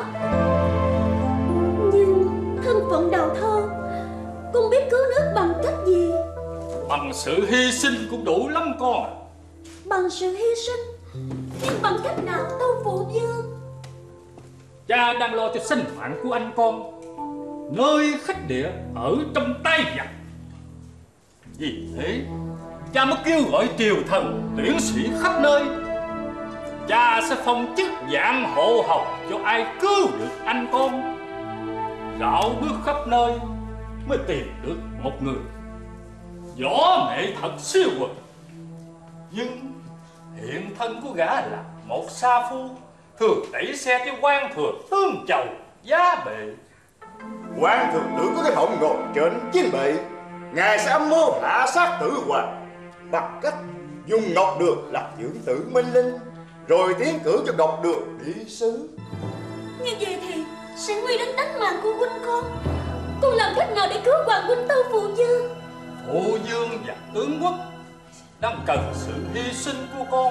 Nhưng thân phận đào thơ, con biết cứu nước bằng cách gì? bằng sự hy sinh cũng đủ lắm con à. Bằng sự hy sinh? Nhưng bằng cách nào Tâu Phụ Dương? Cha đang lo cho sinh mạng của anh con, nơi khách địa ở trong tay giặc. Vì thế cha mới kêu gọi triều thần tuyển sĩ khắp nơi. Cha sẽ phong chức dạng hộ hầu cho ai cứu được anh con. Dạo bước khắp nơi mới tìm được một người võ nghệ thật siêu quần. Nhưng hiện thân của gã là một sa phu, thường đẩy xe cho quan thừa tương chầu giá bệ. Quan thượng tử có cái họng ngồi trên chính bệ, ngài sẽ âm mưu hạ sát tử hoàng bằng cách dùng ngọc đường làm dưỡng tử minh linh, rồi tiến cử cho ngọc đường đi sứ. Như vậy thì sẽ nguy đến tính mạng của huynh con. Con làm cách nào để cứu hoàng huynh Tâu Phụ Dương? Phụ Dương và tướng quốc đang cần sự hy sinh của con.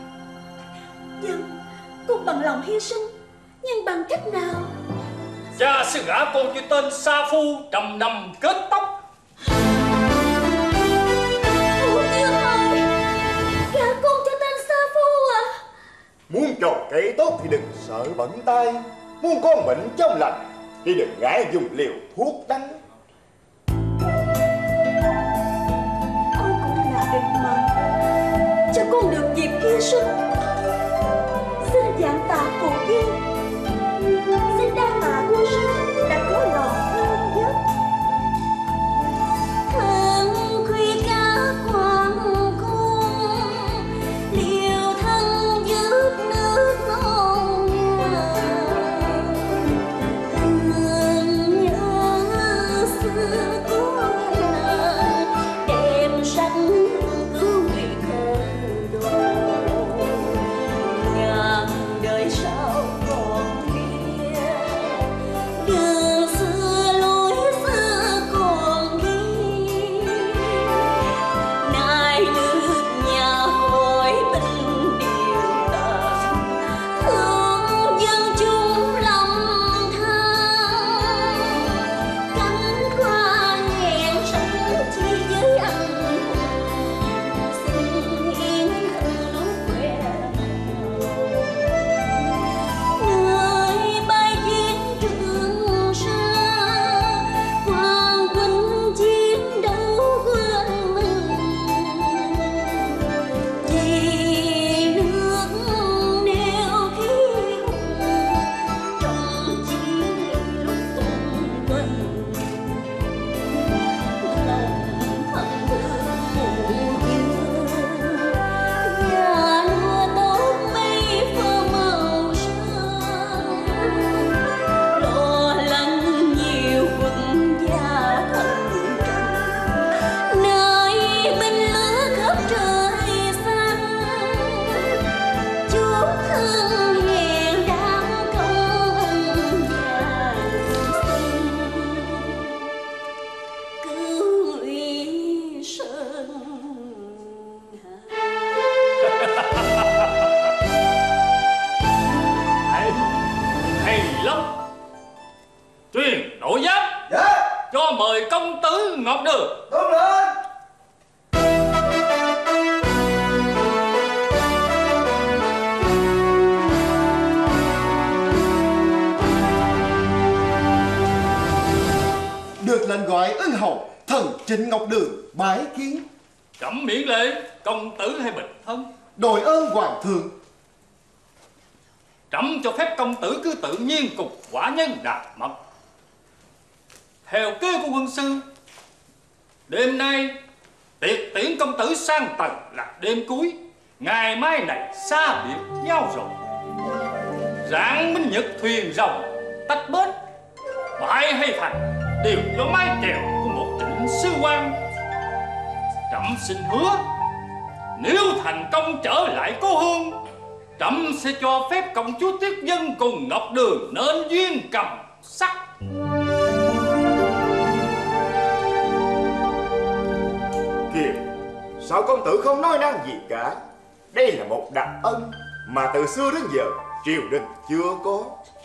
Dân, con bằng lòng hy sinh, nhưng bằng cách nào? Cha sẽ gả con cho tên sa phu trầm nằm kết tóc. Phụ Dương ơi, gả con cho tên sa phu à? Muốn trồng cây tốt thì đừng sợ bẩn tay, muốn con bệnh trong lành thì đừng ngại dùng liều thuốc đắng. Ông cũng là định mệnh cho con được dịp hy sinh. Xin dạng tạ Phụ Dương, xin đa tạ vua sư đã có lòng thương nhất. Thân khuya cá hoàng cung, liều thân giúp nước non ngàn. Thương nhớ xưa có nàng, đêm sanh cứu người không đồ. Ngàn đời sau còn kia, đường xưa lối xưa còn đi. Nay nước nhà khói binh điều tàn, thương dân chung lòng than. Cánh qua hẹn sống chi với anh hùng, xin yên thân lúc quê. Người bay chiến trường xa, hoàng huynh chiến đấu quên mình. Vì nước nêu khí hùng, trong chiến lúc tung quên. Lòng thân thương mù dương, nhà lúa tốt mây phơ màu sương. Lo lắng nhiều quân gia thần trần, nơi binh lửa khắp trời xanh. Chúa thương hẹn đám công nhà xin cứu uy sơn hà. Hay lắm. Truyền nội giáp Dạ, cho mời công tử Ngọc Đường. đúng lên. Được lệnh gọi ân hầu thần Trịnh Ngọc Đường bái kiến. Trẫm miễn lễ công tử hay bình thân. Đội ơn hoàng thượng. Trẫm cho phép công tử cứ tự nhiên cùng quả nhân đạt mật. Theo kế của quân sư, đêm nay tiệc tiễn công tử sang tầng là đêm cuối. Ngày mai này xa biệt nhau rồi. Rạng minh nhật thuyền rồng tách bến, bại hay thành đều do mái chèo của một trịnh sư quan. Trẫm xin hứa, nếu thành công trở lại cố hương trẫm sẽ cho phép công chúa Tuyết Dân cùng Ngọc Đường nên duyên cầm sắc. Kìa, sao công tử không nói năng gì cả? Đây là một đặc ân mà từ xưa đến giờ triều đình chưa có.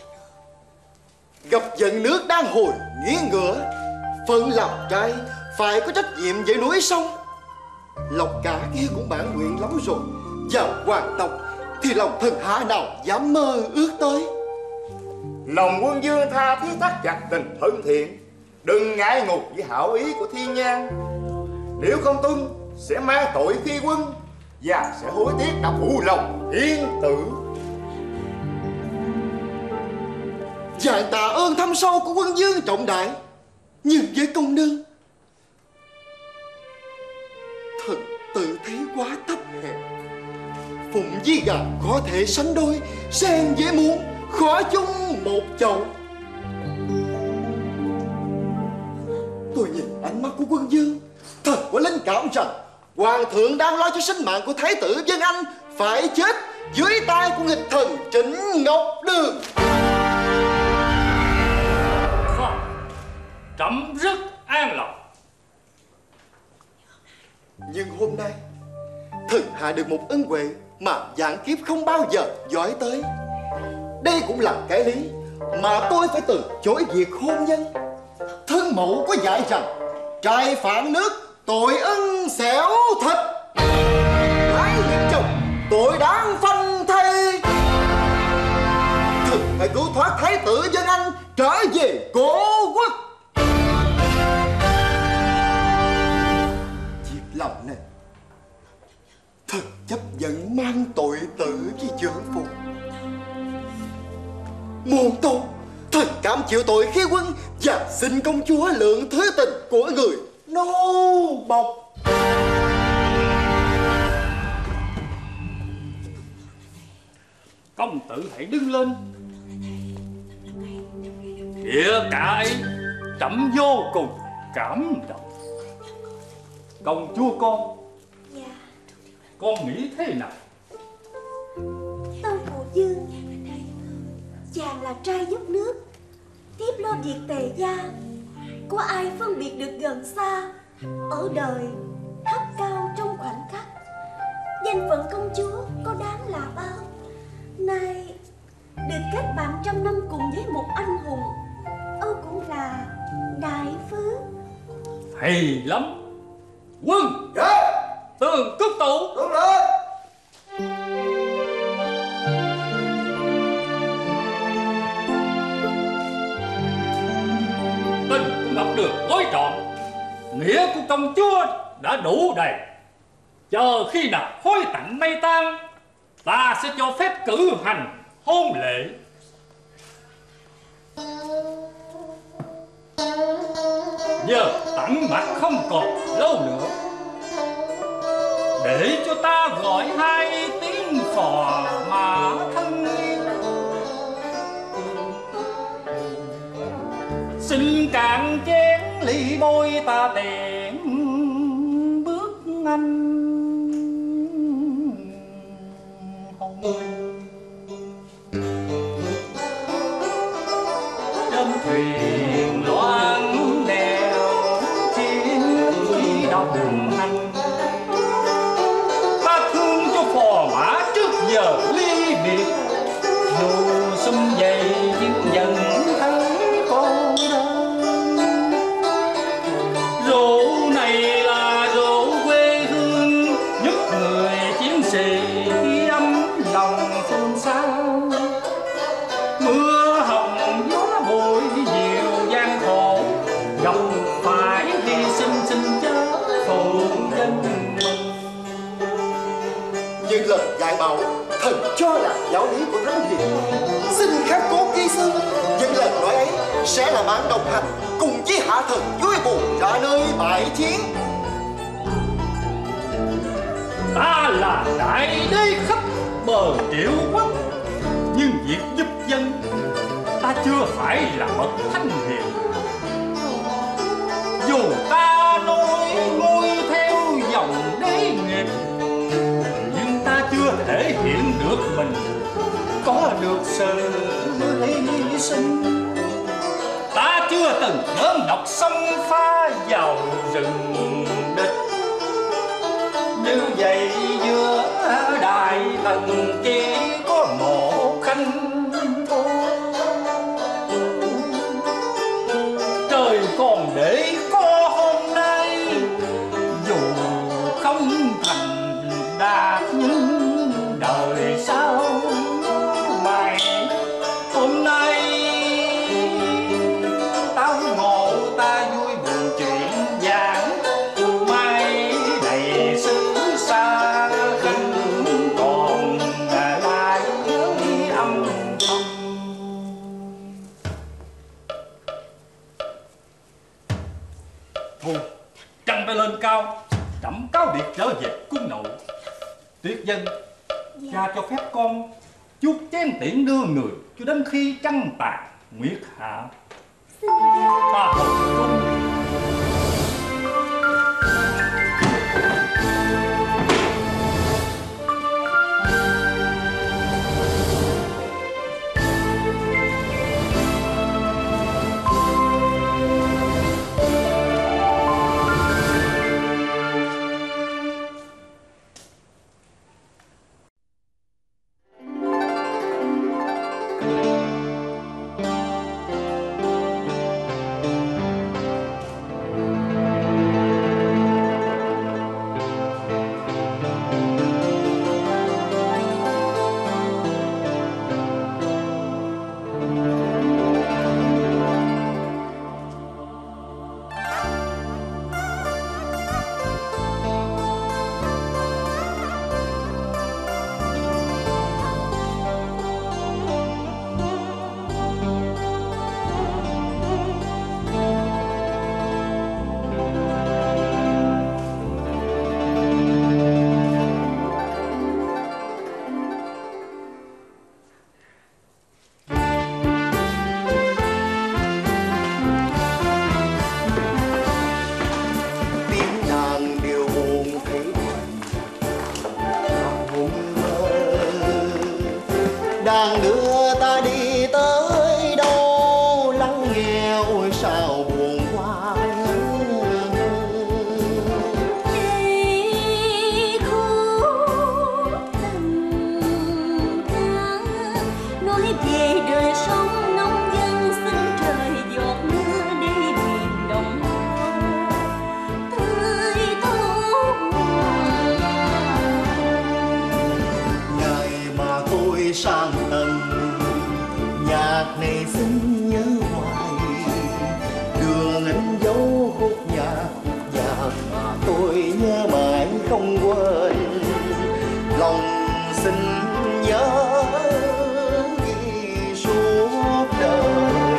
Gặp giận nước đang hồi nghiêng ngửa, phận làm trai phải có trách nhiệm với núi sông. Lộc Cả kia cũng mãn nguyện lắm rồi, vào hoàng tộc thì lòng thần hạ nào dám mơ ước tới. Lòng quân dương tha thiết thắt chặt tình thân thiện, đừng ngại ngục với hảo ý của thiên nhan. Nếu không tuân sẽ mang tội khi quân, và sẽ hối tiếc đã phụ lòng thiên tử. Dạ tạ ơn thâm sâu của quân dương trọng đại, nhưng với công nương thần tự thấy quá thấp hèn. Phụng với gà có thể sánh đôi, sen với muỗng khó chung một chậu. Tôi nhìn ánh mắt của quân dương, thật có linh cảm rằng hoàng thượng đang lo cho sinh mạng của thái tử Vân Anh phải chết dưới tay của nghịch thần Trịnh Ngọc Đường. Không, trẫm rất an lòng. Nhưng hôm nay thần hạ được một ân huệ mà vạn kiếp không bao giờ dõi tới. Đây cũng là cái lý mà tôi phải từ chối việc hôn nhân. Thân mẫu có dạy rằng trai phản nước tội ân xẻo thịt, gái giết chồng tội đáng phanh thây. Thần phải cứu thoát thái tử Vân Anh trở về cố quốc. Việc làm này thần chấp nhận mang tội tử với vợ phụ. Muôn tội thần cảm chịu tội khi quân và xin công chúa lượng thứ tình của người nô bộc. Công tử hãy đứng lên. Kìa cả ấy, trẫm vô cùng cảm động. Công chúa con nghĩ thế nào? Tâu phụ dương, chàng là trai giúp nước, tiếp lo việc tề gia, có ai phân biệt được gần xa. Ở đời thấp cao trong khoảnh khắc, danh phận công chúa có đáng là bao. Nay được kết bạn trăm năm cùng với một anh hùng, âu cũng là đại phước. Hay lắm. Quân, tường cúc tụ. Đúng rồi. Tình của Ngọc Đường tối trọn, nghĩa của công chúa đã đủ đầy. Chờ khi nào khói tạnh mây tan, ta sẽ cho phép cử hành hôn lễ. Giờ tặng mặt không còn lâu nữa, để cho ta gọi hai tiếng phò mà thân yêu. Xin cạn chén ly bôi ta tiện bước anh hôn. Trên thuyền loan đèo chiếc đi đồng hành, ta thương cho phò mã trước giờ ly biệt. Dù xum dày nhưng dần thấy cô đơn. Rượu này là rượu quê hương, giúp người chiến sĩ ấm lòng phương xa. Mưa hồng gió bụi nhiều gian khổ, gặp phải hy sinh xin chớ phụ dân. Nhưng lời dạy bảo thần cho là giáo lý của thánh hiền, xin khắc cốt ghi xưa. Nhưng lời nói ấy sẽ là bạn đồng hành cùng với hạ thần vui buồn ra nơi bại chiến. Ta là đại đế khắp bờ triệu quốc, nhưng việc giúp dân ta chưa phải là bậc thánh hiền. Dù ta nối ngôi theo dòng đế nghiệp, nhưng ta chưa thể hiện được mình có được sự hy sinh. Ta chưa từng đơn độc xông pha vào rừng địch, như vậy giữa đại thần chỉ có một khanh thôi. Trời còn để có hôm nay, dù không thành đạt nhưng đời sau mày. Hôm nay tao ngộ ta vui buồn chuyện giảng, mai này xứ xa không còn lại âm thầm. Thôi trăng đã lên cao, trẫm cáo biệt trở về cung nội. Tuyết Dân, cha cho phép con chút chén tiễn đưa người cho đến khi trăng tàn nguyệt hạ. Ta hồng cung. Đang đưa ta đi tới đâu, lắng nghe ôi sao buồn quá. Để khúc tình ca nói về đời sống nông dân, xin trời giọt mưa để miền đồng tươi tốt. Ngày mà tôi sang tầng nhạc này xin nhớ hoài, đường in dấu khúc nhạc mà tôi nhớ mãi không quên. Lòng xin nhớ ghi suốt đời,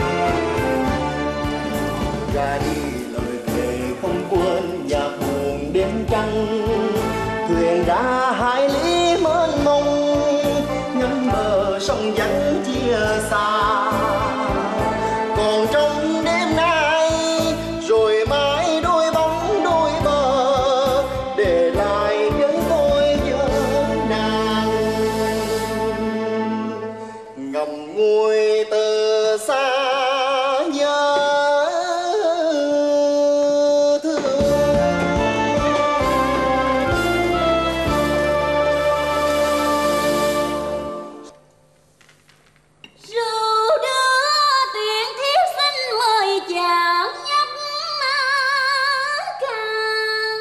ra đi lời thề không quên. Nhạc buồn đêm trăng thuyền ra hai lý mênh mông, ngắm bờ sông vắng chia xa. Còn trong đêm nay rồi mãi đôi bóng đôi bờ, để lại với tôi nhớ nàng. Ngậm ngùi từ xa nhớ thương. Rượu đưa tiền thiếp xin mời chàng nhấp càng.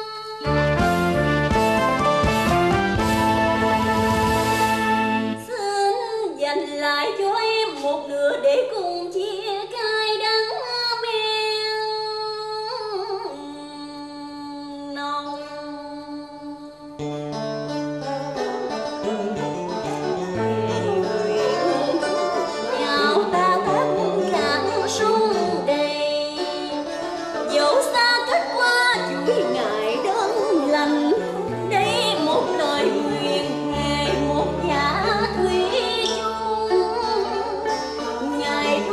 Xin dành lại cho em một nửa để cùng chia cay đắng men nồng. Nhau ta tất cả sung đầy, dẫu xa cách qua chuỗi ngày đơn lành. Đây một lời nguyện thề một giả thủy chung, ngày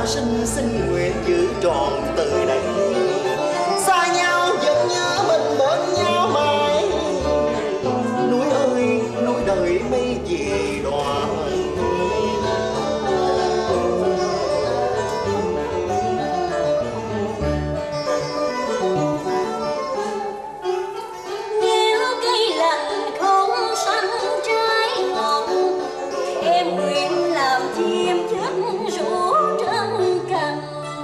sinh xin nguyện giữ tròn từ đây. Xa nhau vẫn nhớ mình bên nhau mãi. Núi ơi núi đời mây về đoạn. Nếu cây lạnh không xanh trái ngọt, em nguyện làm chim chết rủ trên cành.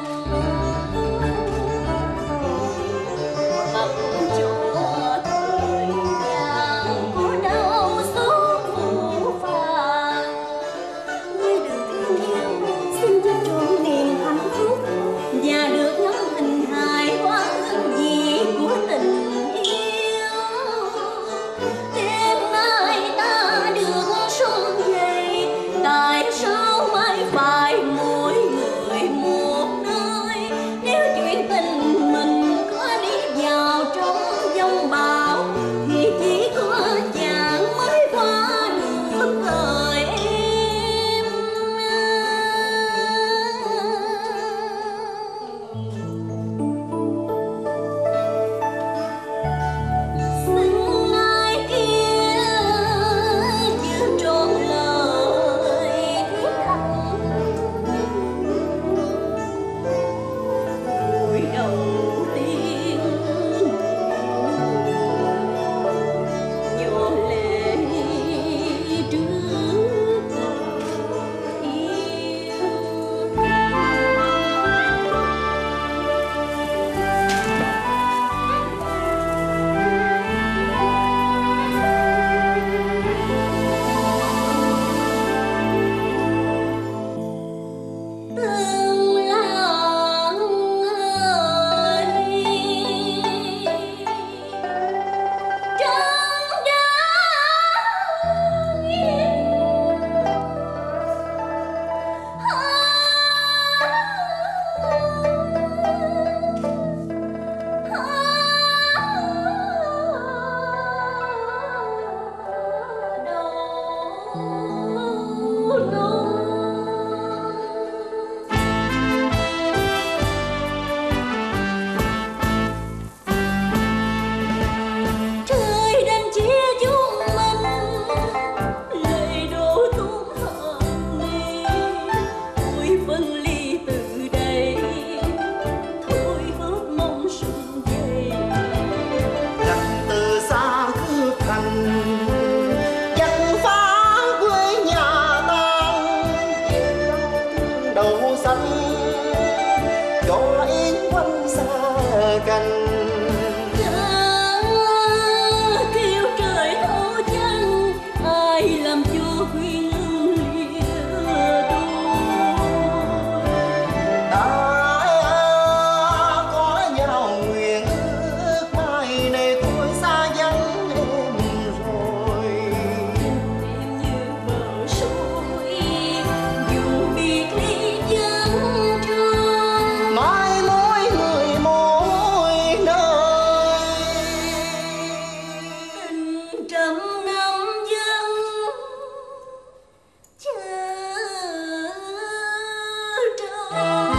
Mặc cho thời gian có đau xót phũ phàng, người được thiên nhiên xin cho trọn niềm hạnh phúc và được ngắm hình hài hoa hương vị của tình yêu. Đêm nay ta được xuân về, tại sao mãi phải mỗi người một nơi? Nếu chuyện tình mình có đi vào trong dòng bão, thì chỉ có chàng mới qua được đời em. Xin ai kia giữ trọn lời thiết thầm. Buổi đầu tiên nhỏ lệ trước tình yêu. Tương lãng ơi, trăng đã nghiêng. Trời đành chia chúng mình, lệ đổ tuôn hờn mi. Ôi phân ly từ đây, thôi ước mong xuân về. Lần từ xa cướp thành, dân phá quê nhà tan. Đầu xanh cho yên quanh xa cành. Kêu trời thấu chân, ai làm cho khuyên lưng lìa đôi. Ta có nhau nguyện ước mai này thôi xa vắng em rồi. Em như bờ suối, dù biệt ly vẫn trôi. Mai mỗi người mỗi nơi. Tình trăm năm dân chờ tròn.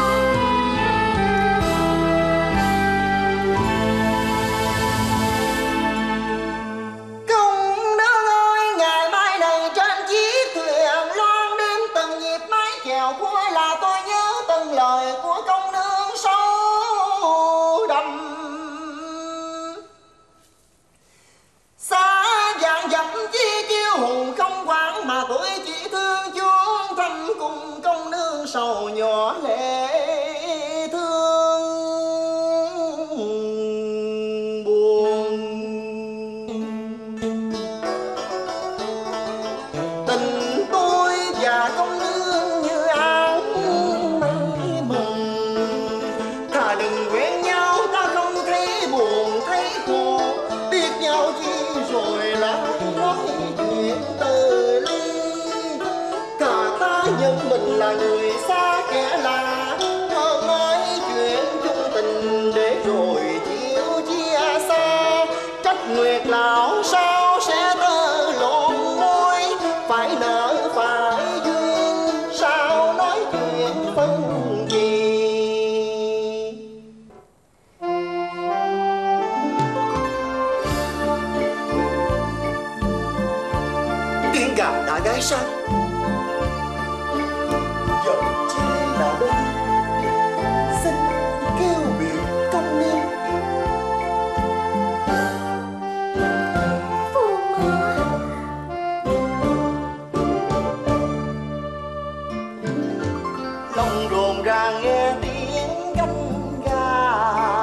Công nương ơi, ngày mai này trên chiếc thuyền loan đêm từng nhịp mái chèo cuối là tôi nhớ từng lời của công nương sâu đậm. Xa vàng dập chi chiêu hùng không quản, mà tôi chỉ thương chuông thăm cùng công nương sầu nhỏ lệ thương buồn. Tình tôi và công nương như áng mây mừng. Thà đừng quen nhau ta không thấy buồn thấy khổ, biết nhau chi rồi lại nói chuyện từ ly. Cả ta nhận mình là người xa kẻ lạ, nói chuyện chung tình để rồi chịu chia xa. Trách nguyệt lão sao sẽ tơ lộn môi, phải nợ phải duyên sao nói chuyện phân chia. gái sang. Giờ chi là đây xin kêu biệt công nương. Lòng rộn ràng nghe tiếng canh gà.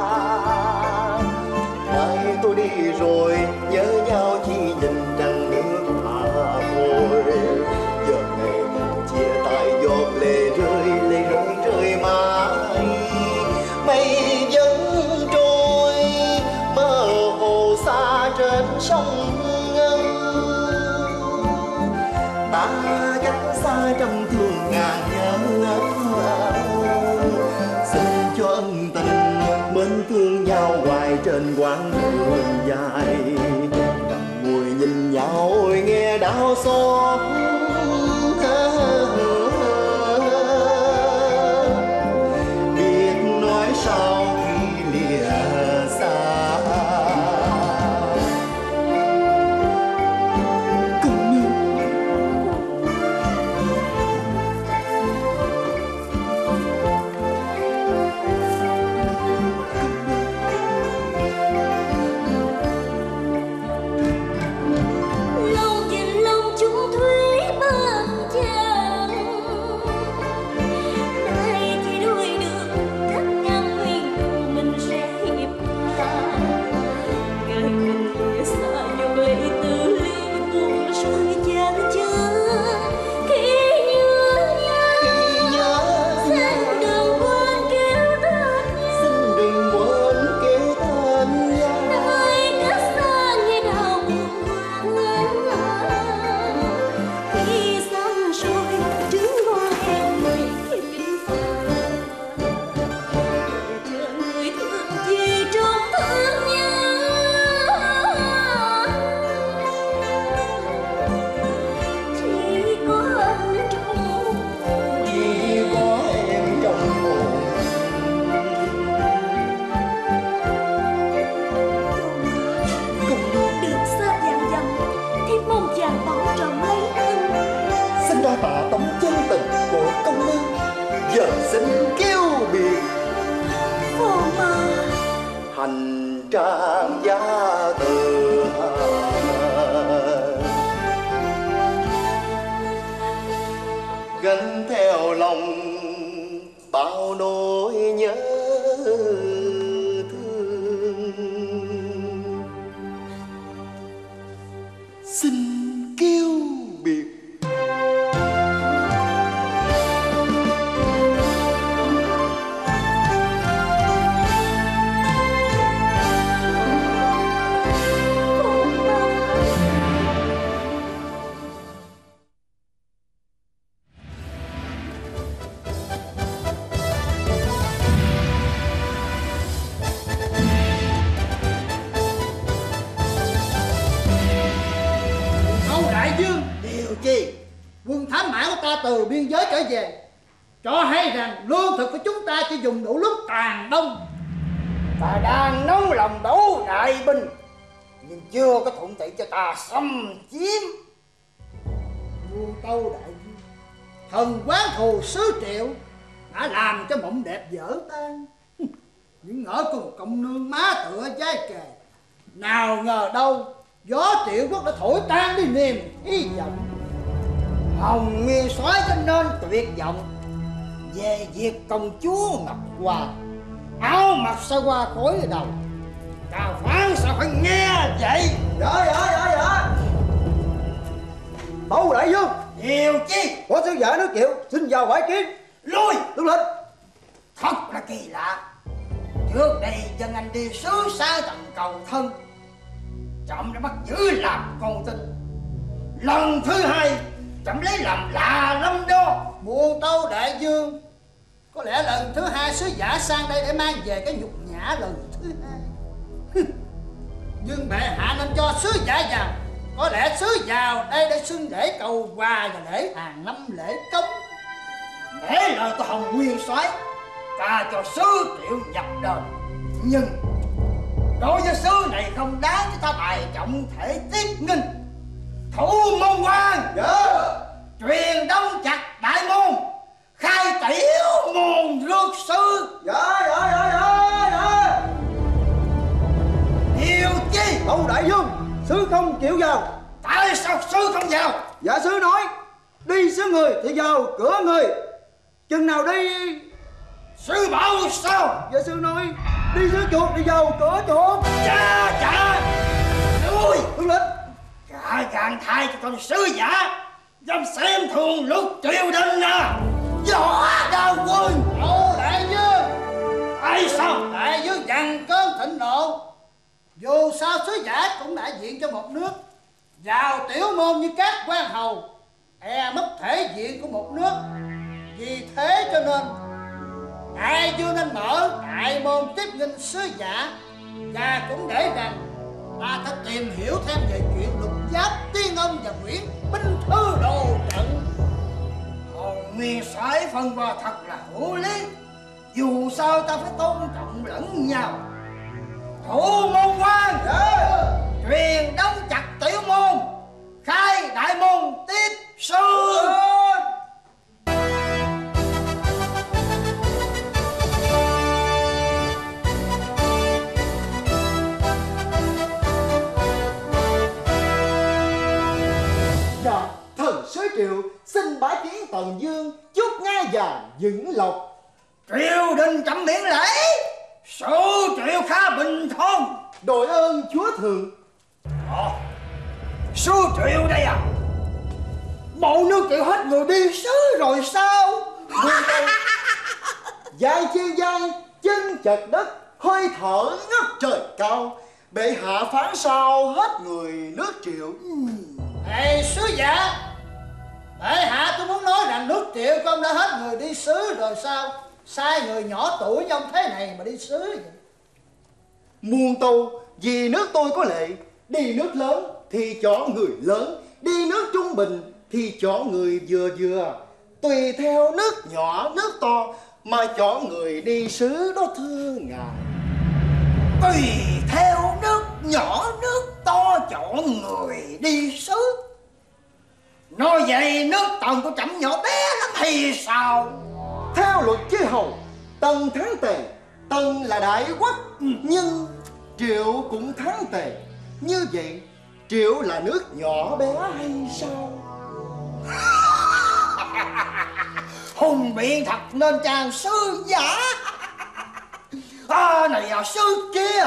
Nay tôi đi rồi nhớ nhau chi nhìn trăng nước mà thôi. Giờ này chia tay giọt lệ rơi rơi mãi. Mây vẫn trôi mơ hồ xa trên sông Ngân. Ta cách xa trăm thương ngàn nhớ. Xin cho ân tình mến thương nhau hoài trên quãng đường dài. Cầm môi nhìn nhau ôi nghe đau xót. Biết nói sao khi lìa xa. Hành trang giá từ gánh theo lòng bao nỗi nhớ thương. Xin kêu biệt. Quân thám mã của ta từ biên giới trở về, cho hay rằng lương thực của chúng ta chỉ dùng đủ lúc tàn đông. Ta đang nóng lòng đấu đại binh, nhưng chưa có thuận tiện cho ta xâm chiếm. Vua Tâu đại vương, thần quán thù sứ Triệu đã làm cho mộng đẹp vỡ tan. Những ngỡ cùng công nương má tựa trái kề, nào ngờ đâu gió Triệu Quốc đã thổi tan đi niềm hy vọng. Hồng Nguyên Soái cho nên tuyệt vọng về việc công chúa Ngọc Hoàng, áo mặc sao qua khối đầu. Tào Phán sao phải nghe vậy? Dạ. Tâu đại vương, điều chi? Có sứ giả nước Triệu xin vào bái kiến. Lui tướng lĩnh. Thật là kỳ lạ, trước đây dân anh đi xứ xa tận cầu thân, trẫm đã bắt giữ làm con tin. Lần thứ hai trẫm lấy làm lạ lắm đó. Muôn Tâu đại vương, có lẽ lần thứ hai sứ giả sang đây để mang về cái nhục nhã lần thứ hai. Nhưng bệ hạ nên cho sứ giả vào. Có lẽ sứ vào đây để xưng lễ cầu hòa và lễ hàng năm lễ cống. Để lời của Hồng Nguyên Soái, ta cho sứ Triệu nhập đền. Nhưng đối với sứ này không đáng cho ta bài trọng thể tiết nghinh. Thủ môn quan. Dạ. Truyền đóng chặt đại môn, khai tiểu môn rước sư. Dạ. Điều chi? Tâu đại vương, sứ không chịu vào. Tại sao sư không vào? Dạ sứ nói đi xứ người thì vào cửa người, chừng nào đi. Sư bảo sao? Dạ sư nói đi xứ chuột thì vào cửa chuột. Chà ôi Tướng lĩnh, cả gàng thai cho con sứ giả dám xem thường lúc triều đình à. Võ Đào Quân. Ô đại vương. Tại sao? Đại vương dằn cơn thịnh nộ. Dù sao sứ giả cũng đại diện cho một nước, vào tiểu môn như các quan hầu e mất thể diện của một nước. Vì thế cho nên đại vương nên mở đại môn tiếp nghinh sứ giả, và cũng để rằng ta phải tìm hiểu thêm về chuyện Lục Giáp, Tiên Ông và Nguyễn Binh Thư đồ trận. Hồn nguyên soái phân bò thật là hữu lý. Dù sao ta phải tôn trọng lẫn nhau. Thủ môn quan. Truyền đóng chặt tiểu môn, khai đại môn tiếp sư. dạ thần sứ Triệu xin bái kiến Tần vương, chúc ngai vàng vững lộc. Triều đình chậm miễn lễ, sự Triệu khá bình thông. Đội ơn chúa thượng. Sư Triệu đây à? Bộ nước Triệu hết người đi sứ rồi sao? Vai chia vai, chân chật đất, hơi thở ngất trời cao. Bệ hạ phán sao hết người nước Triệu. Này sứ giả, bệ hạ tôi muốn nói rằng nước Triệu con đã hết người đi sứ rồi sao? Sai người nhỏ tuổi như ông thế này mà đi sứ vậy? Muôn tâu, vì nước tôi có lệ, đi nước lớn thì chọn người lớn, đi nước trung bình thì chọn người vừa vừa. Tùy theo nước nhỏ nước to mà chọn người đi sứ đó thưa ngài. Tùy theo nước nhỏ nước to chọn người đi sứ. Nói vậy nước Tần của chậm nhỏ bé lắm hay sao? Theo luật chư hầu, Tần thắng Tề, Tần là đại quốc, nhưng Triệu cũng thắng Tề. Như vậy Triệu là nước nhỏ bé hay sao? Hùng biện thật nên chàng sư giả. Này à, sư kia.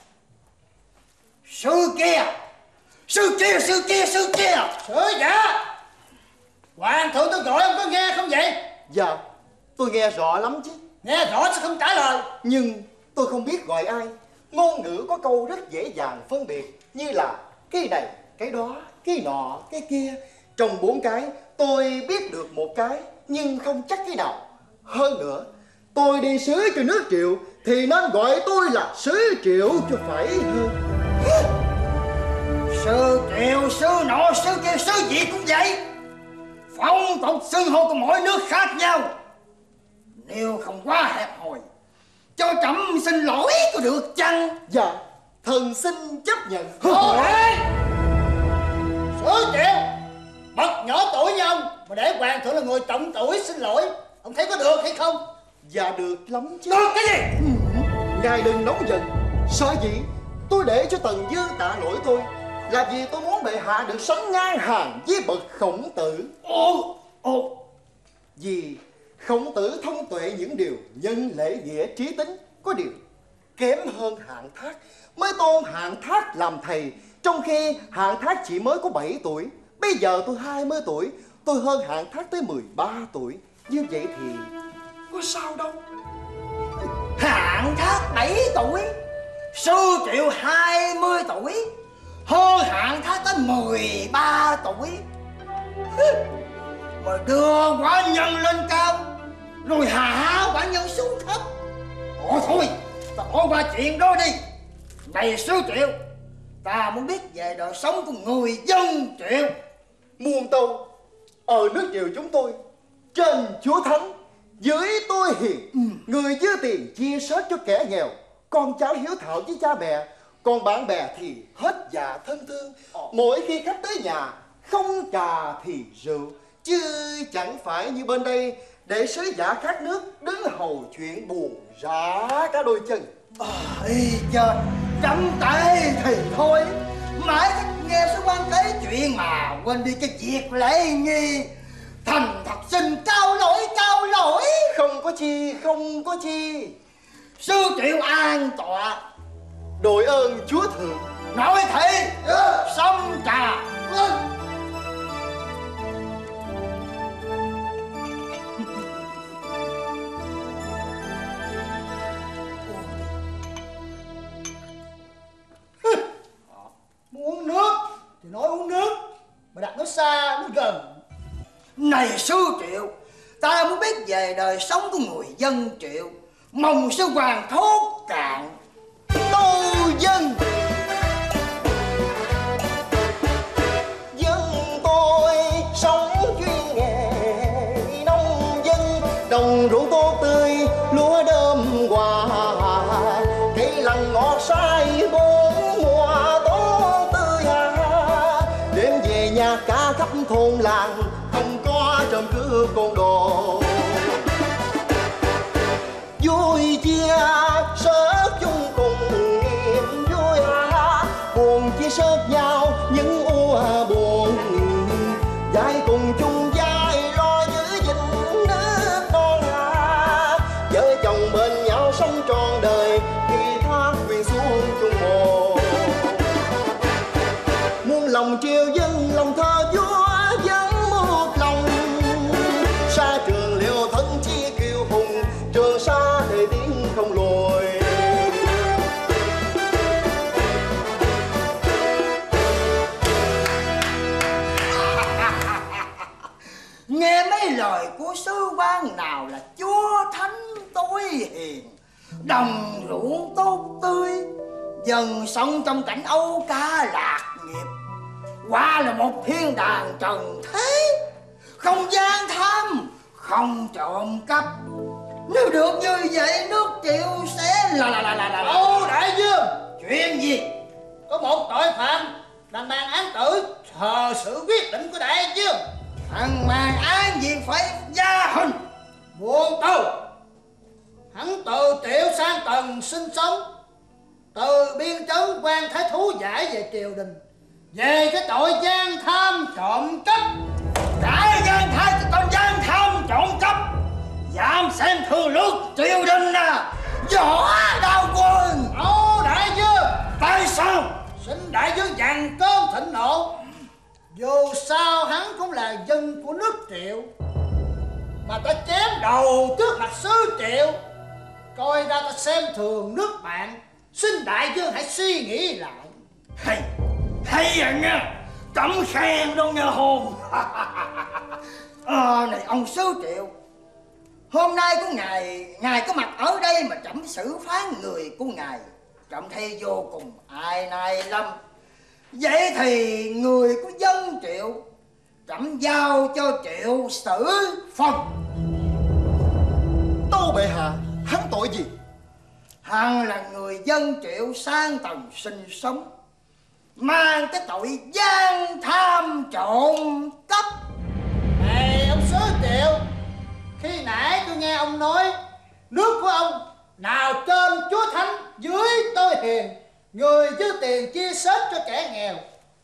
Sư giả. Hoàng thượng tôi gọi ông có nghe không vậy? Dạ, tôi nghe rõ lắm chứ. Nghe rõ sao không trả lời? Nhưng tôi không biết gọi ai. Ngôn ngữ có câu rất dễ dàng phân biệt, như là cái này, cái đó, cái nọ, cái kia. Trong 4 cái tôi biết được một cái, nhưng không chắc cái nào. Hơn nữa, tôi đi sứ cho nước Triệu thì nên gọi tôi là sứ Triệu cho phải hơn. Sư Triệu, sư nọ, sư kia, sư gì cũng vậy. Phong tục xưng hô của mỗi nước khác nhau. Nếu không quá hẹp hòi, cho trẫm xin lỗi có được chăng? Dạ, thần xin chấp nhận. Sư Triệu, bậc nhỏ tuổi như ông mà để hoàng thượng là người trọng tuổi xin lỗi, ông thấy có được hay không? Dạ được lắm chứ. Được cái gì? Ngài đừng nóng giận. Sở dĩ tôi để cho Tần vương tạ lỗi tôi là vì tôi muốn bệ hạ được sánh ngang hàng với bậc Khổng Tử. Vì Khổng Tử thông tuệ những điều nhân lễ nghĩa trí tính, có điều kém hơn Hạng Thác, mới tôn Hạng Thác làm thầy, trong khi Hạng Thác chỉ mới có 7 tuổi. Bây giờ tôi 20 tuổi, tôi hơn Hạng Thác tới 13 tuổi. Như vậy thì có sao đâu. Hạng Thác 7 tuổi, sư Triệu 20 tuổi, hơn Hạng Thác tới 13 tuổi. Mà đưa quả nhân lên cao, rồi hạ quả nhân xuống thấp. Thôi, ta bỏ qua chuyện đó đi. Này sư Triệu, ta muốn biết về đời sống của người dân Triệu. Muôn tâu, ở nước Triệu chúng tôi, trên chúa thánh, dưới tôi hiền. Người dư tiền chia sớt cho kẻ nghèo, con cháu hiếu thảo với cha mẹ, còn bạn bè thì hết dạ thân thương. Mỗi khi khách tới nhà, không trà thì rượu, chứ chẳng phải như bên đây để sứ giả khác nước đứng hầu chuyện buồn rã cả đôi chân. Ây trời, trẫm tệ thì thôi, mãi thích nghe sứ quan kể chuyện mà quên đi cái việc lễ nghi. Thành thật xin cao lỗi, cao lỗi. Không có chi, không có chi. Sư Triệu an tọa. Đội ơn chúa thượng. Nói thị, xong trà. Muốn uống nước thì nói uống nước, mà đặt nó xa, nó gần. Này sư Triệu, ta muốn biết về đời sống của người dân Triệu, mong sư hoàng thốt cạn. Tô dân, dân tôi sống chuyên nghề nông dân, đồng ruộng tốt tươi, lúa đơm hòa, cây lằn ngọt sai bốn mùa tốt tươi hà. Đêm về nhà cả khắp thôn làng, không có trộm cướp côn đồ. Vui chia sớt chung cùng niềm vui ha, buồn chia sớt nhau những u buồn, vai cùng chung vai lo giữ gìn nước non ha. Vợ chồng bên nhau sống trọn đời, khi thác quyền xuống chung một. Muôn lòng triều dân lòng thơ vua vẫn một lòng, xa trường liều thân chi kiêu hùng, trường xa để tiếng không lùi. Nghe mấy lời của sư quan nào là chúa thánh tôi hiền, đồng ruộng tốt tươi, dần sống trong cảnh âu ca lạc nghiệp. Quả là một thiên đàng trần thế, không gian tham, không trộm cắp. Nếu được như vậy nước Triệu sẽ là Ô đại vương, chuyện gì? có một tội phạm đang mang án tử, chờ sự quyết định của đại vương. Thằng màn án gì phải gia hình. Buồn tâu, hắn từ Triệu sang Tần sinh sống, từ biên trấn quan thái thú giải về triều đình, về cái tội gian tham trộm cắp. Đại gian thái con gian tham trộm cắp, dám xem thường nước triều đình à? Võ Đao Quân. Ô đại vương, Tại sao? xin đại vương dằn cơn thịnh nộ. Dù sao hắn cũng là dân của nước Triệu, mà ta chém đầu trước mặt xứ Triệu, coi ra ta xem thường nước bạn. Xin đại vương hãy suy nghĩ lại. Hay à nha, cấm khen đâu nghe hồn. Này ông sứ Triệu, hôm nay có ngài có mặt ở đây mà trẫm xử phán người của ngài, trẫm thấy vô cùng ai nài lắm. Vậy thì người của dân Triệu trẫm giao cho Triệu xử phân. Tâu bệ hạ, hắn tội gì? Hắn là người dân Triệu sang Tần sinh sống, mang cái tội gian tham trộm cắp. Này ông sứ Triệu, khi nãy tôi nghe ông nói nước của ông nào trên chúa thánh, dưới tôi hiền, người dư tiền chia sớt cho kẻ nghèo.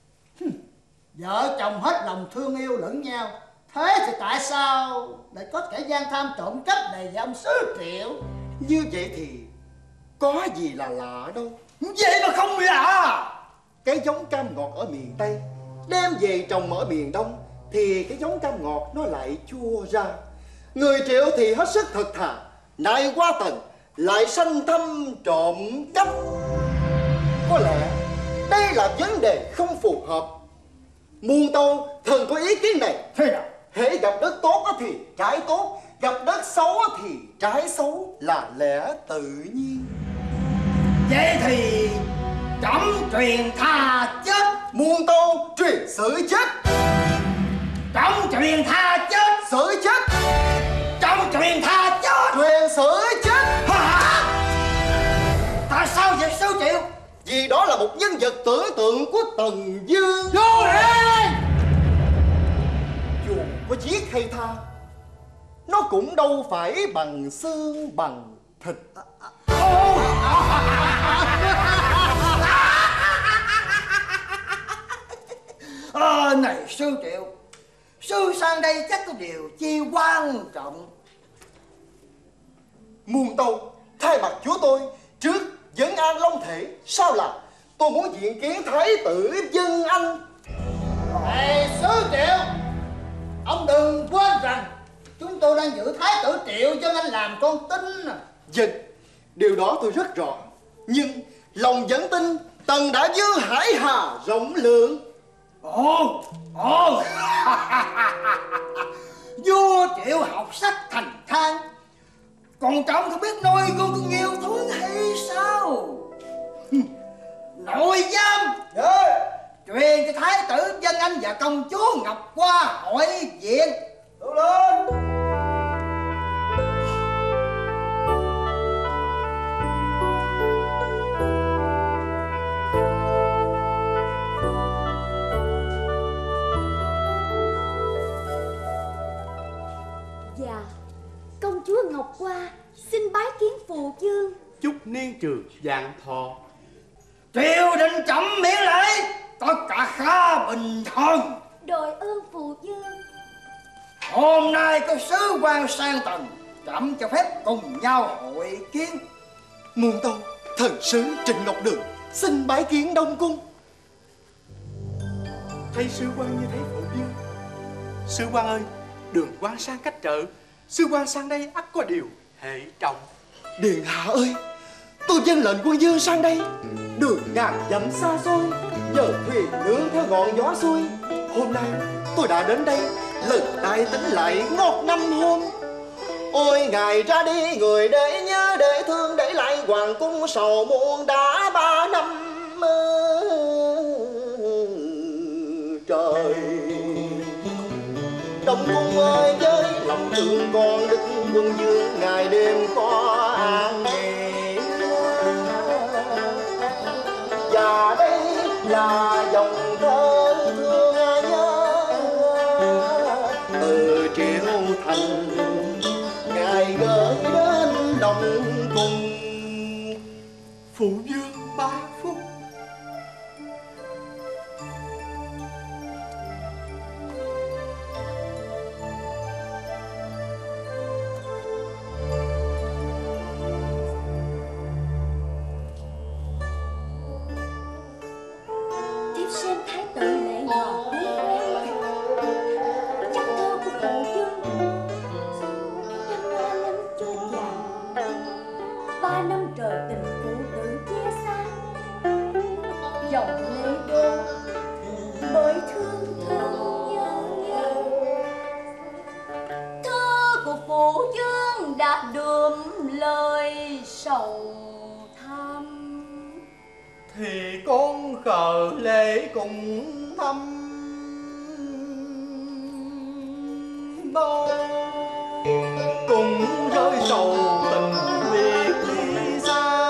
Vợ chồng hết lòng thương yêu lẫn nhau, thế thì tại sao lại có kẻ gian tham trộm cắp này vậy ông sứ Triệu? Như vậy thì có gì là lạ đâu. Vậy mà không lạ. Cái giống cam ngọt ở miền Tây đem về trồng ở miền Đông thì cái giống cam ngọt nó lại chua ra. Người Triệu thì hết sức thật thà, nay qua Tần lại sanh thâm trộm cắp. Có lẽ đây là vấn đề không phù hợp. Muôn tâu thần có ý kiến này. Thế nào? Hễ gặp đất tốt thì trái tốt, gặp đất xấu thì trái xấu là lẽ tự nhiên. Vậy thì trẫm truyền tha chết. Muôn tâu truyền xử chết. Trẫm truyền tha chết. Xử chết. Trẫm truyền tha chết. Truyền xử chết. Hả? Tại sao vậy sứ Triệu? Vì đó là một nhân vật tưởng tượng của Tần Dương. Vô đây! có giết hay tha, nó cũng đâu phải bằng xương bằng thịt. Này sư Triệu, sư sang đây chắc có điều chi quan trọng. Muôn Tâu thay mặt chúa tôi trước vấn an long thể, sao là tôi muốn diện kiến thái tử Vân Anh. Này sư Triệu, ông đừng quên rằng chúng tôi đang giữ thái tử Triệu Vân Anh làm con tin. Vâng, điều đó tôi rất rõ. Nhưng lòng vẫn tin Tần đã dư hải hà rộng lượng. Ồ vua Triệu học sách thành thang, còn trọng không biết nuôi con có nhiều thứ hay sao? Nội giám truyền cho thái tử Vân Anh và công chúa Ngọc Hoa hỏi viện. Đưa lên. Dạ, công chúa Ngọc Hoa xin bái kiến phụ vương. Chúc niên trường vạn thọ. Triều đình chậm miễn lễ, tất cả khá bình thường. Đội ơn phụ vương. Hôm nay có sứ quan sang Tần, trẫm cho phép cùng nhau hội kiến. Muôn Tâu, thần sứ Trịnh Ngọc Đường xin bái kiến Đông Cung. Thấy sư quan như thế phụ vương. Sư quan ơi, Đường quan sang cách trợ, sư quan sang đây ắt có điều hệ trọng. Điện hạ ơi, tôi vâng lệnh quân vương sang đây. Đường ngàn dặm xa xôi, giờ thuyền nương theo ngọn gió xuôi. Hôm nay tôi đã đến đây, lần tay tính lại ngọt năm hôm. Ôi ngày ra đi người để nhớ để thương, để lại hoàng cung sầu muôn đã 3 năm trời. Đông Cung ơi với lòng thương con đức quân vương, ngày đêm có an nghỉ. Và đây là dòng thơ thương nhớ từ Triệu Thành, ngài gửi đến Đông Cung. Phụ vương bá phúc. Tiếp xem thái tử lễ ngọ quý quen. Chắc thơ của phụ vương năm qua lắm chốt vàng. 3 năm trời tình phụ tử chia xa, dòng lệ đô bởi thương thương nhớ. Thơ của phụ vương đã đượm lời sầu thăm, Thì con khờ lễ cùng thăm bao, cùng rơi sầu tình biệt ly xa.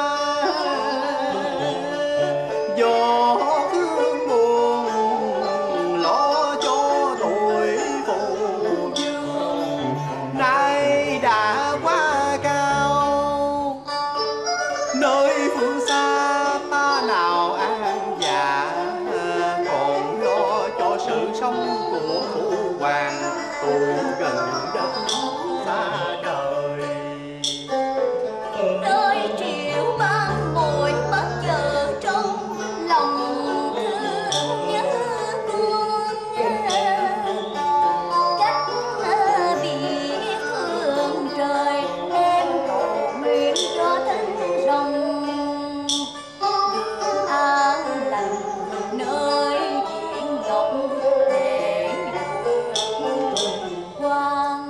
Do thương buồn lo cho tuổi phụ vương, nay đã quá cao. Nơi phương xa ta nào an dạ, còn lo cho sự sống của phụ hoàng. Tôi gần đất xa trời. nơi triệu ban mồi bất chợt trong lòng thương nhớ con. Cách biệt phương trời, em cầu nguyện cho thân rồng được an lành nơi điện ngọc để quang.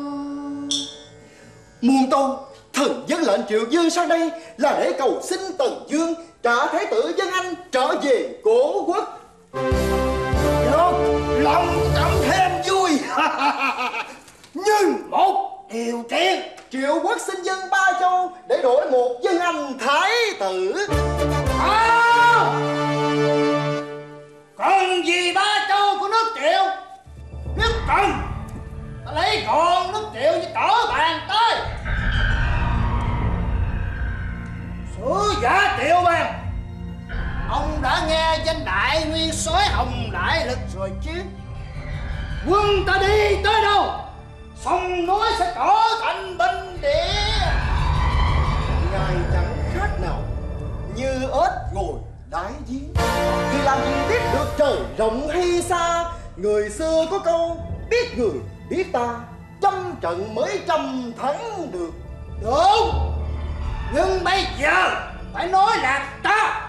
Muôn Tâu, thần vâng lệnh Triệu Vương sang đây là để cầu xin Tần Vương trả thái tử Vân Anh trở về cố quốc. Lòng cảm thêm vui. Nhưng một điều kiện, Triệu quốc xin dân 3 châu để đổi một Vân Anh thái tử. còn gì 3 châu của nước Triệu? Nước Tần ta lấy gọn nước Triệu như cỡ bàn tay. Sử giả Triệu Bang, ông đã nghe danh đại nguyên soái Hồng Đại Lực rồi chứ? Quân ta đi tới đâu, sông núi sẽ trở thành bình địa. Ngài chẳng khác nào như ếch ngồi đáy giếng, thì làm gì biết được trời rộng hay xa. Người xưa có câu biết người biết ta, trăm trận mới trăm thắng được. Đúng, nhưng bây giờ phải nói là ta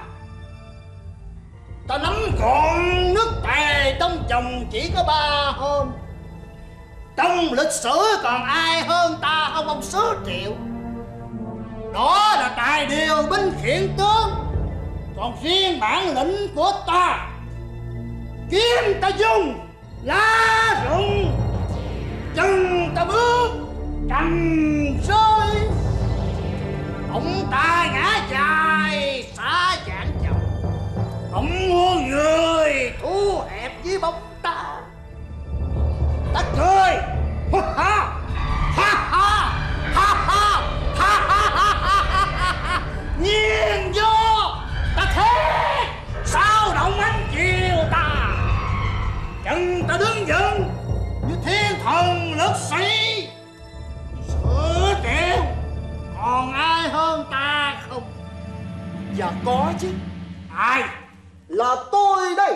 nắm gọn nước Tề trong vòng chỉ có 3 hôm. Trong lịch sử còn ai hơn ta không ông Sứ Triệu? Đó là tài điều binh khiển tướng. Còn riêng bản lĩnh của ta, kiếm ta dùng, lá rụng, chân ta bước, cầm rơi. Ông ta ngã dài xa dạng chồng, ông muôn người thu hẹp với bóng ta. Ta cười ha ha ha ha ha ha ha ha ha. Nhiên vô ta thế sao động ánh chiều ta. Chân ta đứng vững như thiên thần lực sĩ. Sử Triệu còn ai hơn ta không? Dạ có chứ. Ai? Là tôi đây.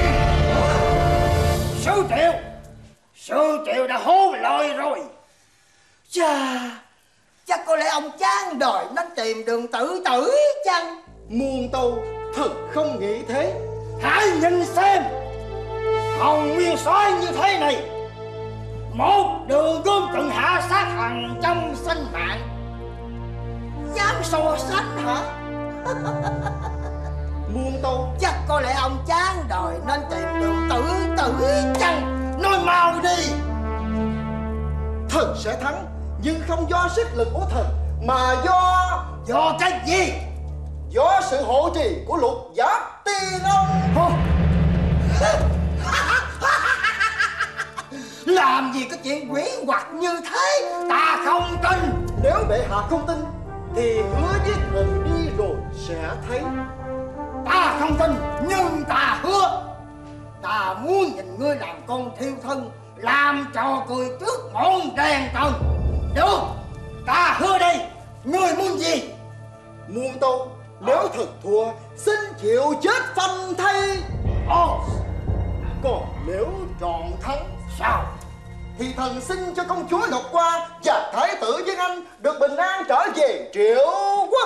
Sư Triệu đã hô lời rồi. Chà, chắc có lẽ ông chán đời nên tìm đường tự tử chăng? Muôn tâu thật không nghĩ thế. Hãy nhìn xem, Hồng Nguyên soái như thế này, một đường gươm từng hạ sát hàng trăm sinh mạng. Dám so sánh hả? Muôn tâu chắc có lẽ ông chán đời nên tìm đường tự tử chăng? Nói mau đi. Thần sẽ thắng, nhưng không do sức lực của thần, mà do cái gì? Do sự hộ trì của Lục Giáp Tiên ông. Làm gì có chuyện quỷ hoặc như thế, ta không tin. Nếu bệ hạ không tin thì hứa với thần đi rồi sẽ thấy. Ta không tin, nhưng ta hứa. Ta muốn nhìn ngươi làm con thiêu thân, làm trò cười trước ngọn đèn trần. Được, ta hứa đây. Ngươi muốn gì? Muôn tâu, nếu thần thua xin chịu chết phanh thay. Còn nếu tròn thắng sao? Thì thần xin cho công chúa Ngọc Hoa và thái tử Viên Anh được bình an trở về Triệu Quốc.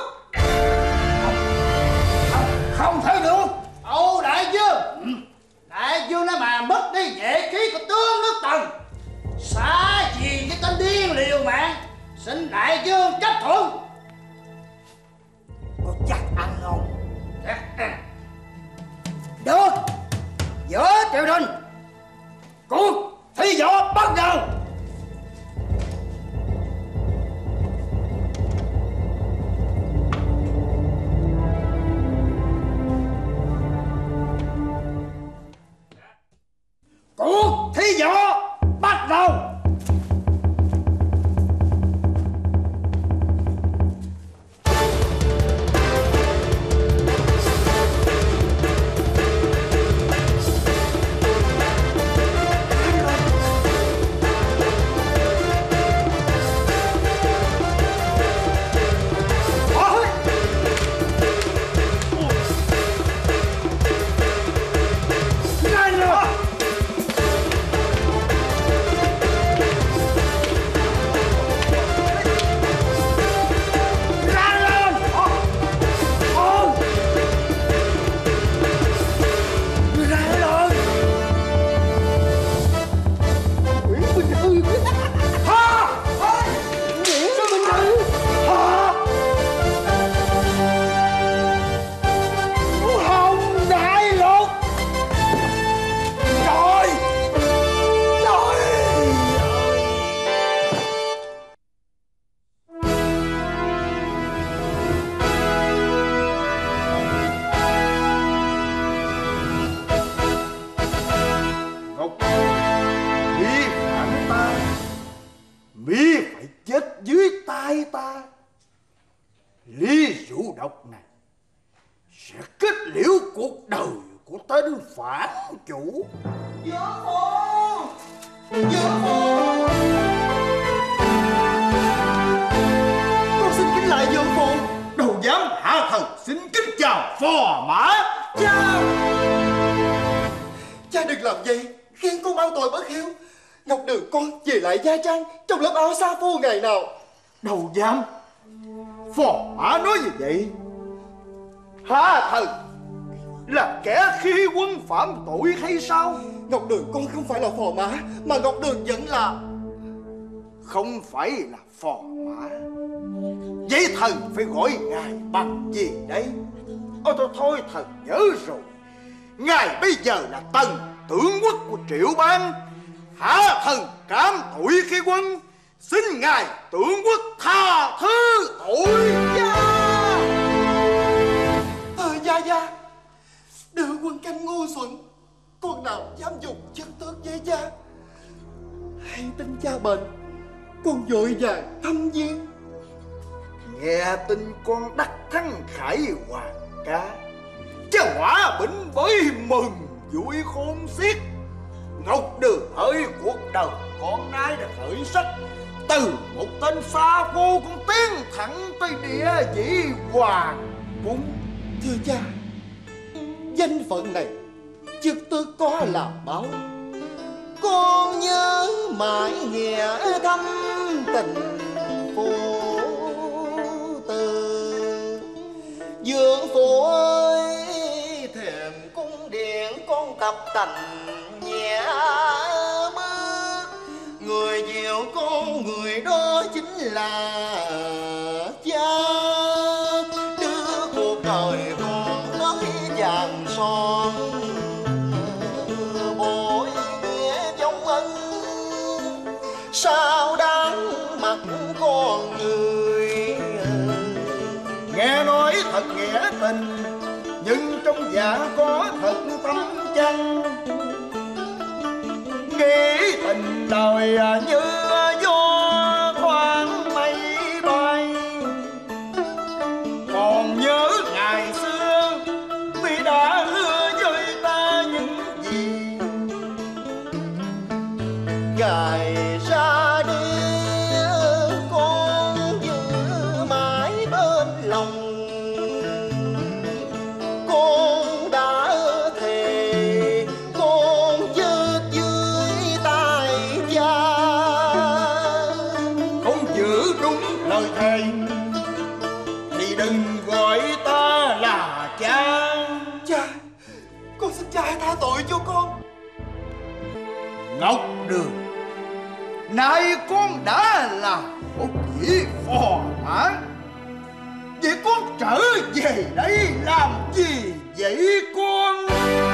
Không thể được. Âu đại vương, đại vương nó mà mất đi vệ khí của tướng nước Tần, xá gì cái tên điên liều mạng, xin đại vương chấp thuận. Có chắc ăn không? Chắc ăn. Được, giữa triều đình, cuộc thi võ bắt đầu. ly rượu độc này sẽ kết liễu cuộc đời của tên phản chủ. Dưỡng phụ, dưỡng phụ, con xin kính lại dưỡng phụ. Đầu giám hạ thần xin kính chào phò mã. Cha đừng làm vậy, khiến con mang tội bất hiếu. Ngọc Đường con về lại gia trang trong lớp áo sa phu ngày nào. Đầu giám, phò mã nói như vậy? Hạ thần là kẻ khi quân phạm tội hay sao? Ngọc Đường con không phải là phò mã, mà Ngọc Đường vẫn là... Không phải là phò mã, vậy thần phải gọi ngài bằng gì đấy? Thôi thần nhớ rồi. Ngài bây giờ là tần tướng quốc của Triệu Bang. Hạ thần cảm tội khi quân, xin ngài tướng quốc tha thứ tội. Gia đưa quân canh ngu xuẩn, con nào dám dùng chất tước với cha. Hay tin cha bệnh, con vội vàng thăm viếng. Nghe tin con đắc thắng khải hoàng ca, cha Hỏa Bỉnh với mừng vui khôn xiết. Ngọc Đường ơi, cuộc đời con nay đã khởi sắc, từ một tên xa vô con tiến thẳng tới địa vị hoàng cung. Thưa cha, danh phận này chức tước có làm báo. Con nhớ mãi nghĩa thâm tình phụ tử. Dương phụ ơi, thềm cung điện con tập tành nhẹ bước. Người dìu con người đó chính là cha. Đưa cuộc đời con tới vàng son, bội nghĩa giống ân sao đáng mặt con người. Nghe nói thật nghĩa tình, nhưng trong dạ có thật tâm chăng? Nghĩ tình đời như gió thoáng mây bay. Còn nhớ ngày xưa vì đã hứa với ta những gì. Ngày ra đi con giữ mãi bên lòng. Con đã thề con chết dưới tay cha. Không giữ đúng lời thề thì đừng gọi ta là cha. Cha, con xin cha hãy tha tội cho con. Ngọc Đường, nay con đã là một vị phò mã, vậy con trở về đây làm gì vậy con?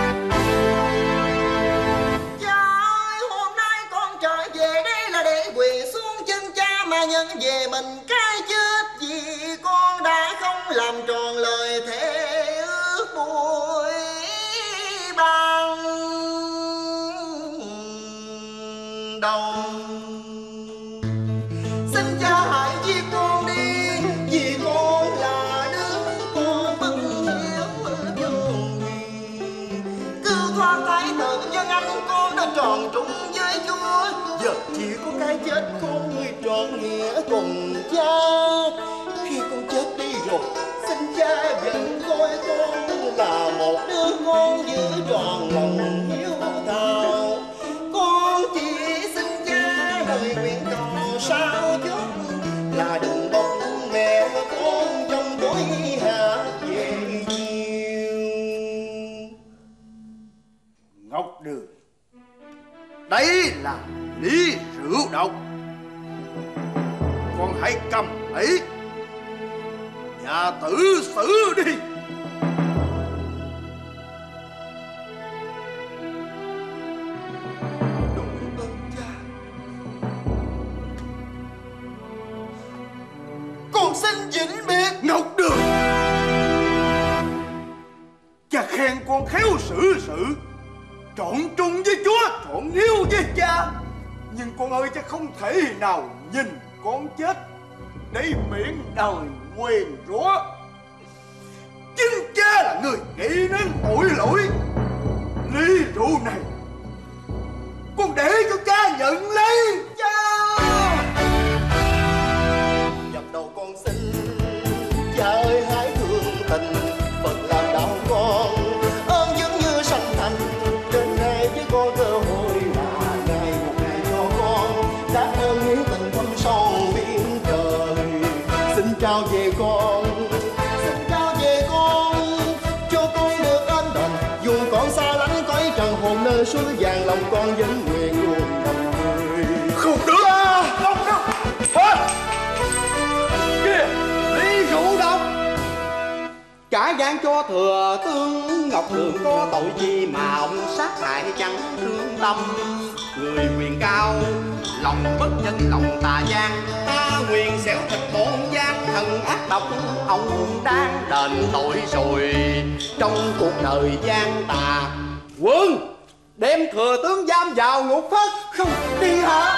Cha ơi, hôm nay con trở về đây là để quỳ xuống chân cha mà nhận về mình cái chết. Vì con đã không làm tròn lời thề ước buổi ban đầu. Xin cha hãy giết con đi, vì con là đứa con bất hiếu vô nghị. Cứu thoát thái tử dân anh con đã tròn trúng với Chúa. Giờ chỉ có cái chết con người trọn nghĩa cùng cha. Khi con chết đi rồi, xin cha vẫn coi con là một đứa con giữ tròn lòng hiếu thảo. Con chỉ xin cha lời nguyện cầu sao chút là đừng bốc mẹ con trong tối hạ về chiều. Ngọc Đường, đây là ly rượu độc, con hãy cầm lấy và tự xử đi. Đội ơn cha. Con xin vĩnh biệt. Ngọc Đường, cha khen con khéo xử sự, trọn trung với Chúa, trọn hiếu với cha. Nhưng con ơi, cha không thể nào nhìn con chết để miễn đời quên rủa. Chính cha là người nghĩ đến tội lỗi. Ly rượu này con để cho cha nhận lấy. Cha dập đầu con xin cha ơi hãy thương tình, Phật làm đạo con ơn giống như sanh thành. Đến nay với con cơ hội là ngày một ngày cho con, đã ơn nghĩa tình thâm sâu biển trời. Xin trao về con, xin trao về con, cho con được an toàn dù con xa lánh cõi trần. Hồn nơi suối vàng lòng con vẫn nguyện luôn đồng người. không được. Không được. Kìa, ly rượu đâu? Cả gan cho thừa tướng Ngọc Đường có tội gì mà ông sát hại chẳng thương tâm. Người quyền cao, lòng bất nhân lòng tà gian, ta nguyện xẻo thịt bổn gian thần ác độc. Ông đang đền tội rồi trong cuộc đời gian tà. Quân, đem thừa tướng giam vào ngục thất. Không đi hả?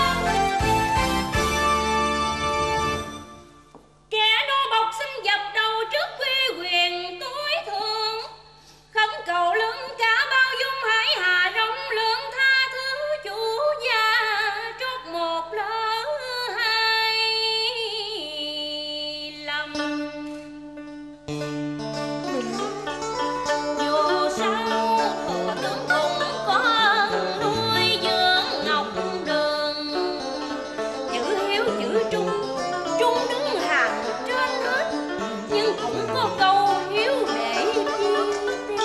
Kẻ nô bộc xin dập đầu trước quy quyền tối thượng, khấn cầu lưng cả bao dung hải hà rộng lượng tha thứ chủ gia trót một lỡ hai lầm. Dù sao thừa tướng cũng có nuôi dưỡng Ngọc Đường, chữ hiếu chữ trung, trung đứng hàng trên hết, nhưng cũng có câu hiếu để chi tiêu.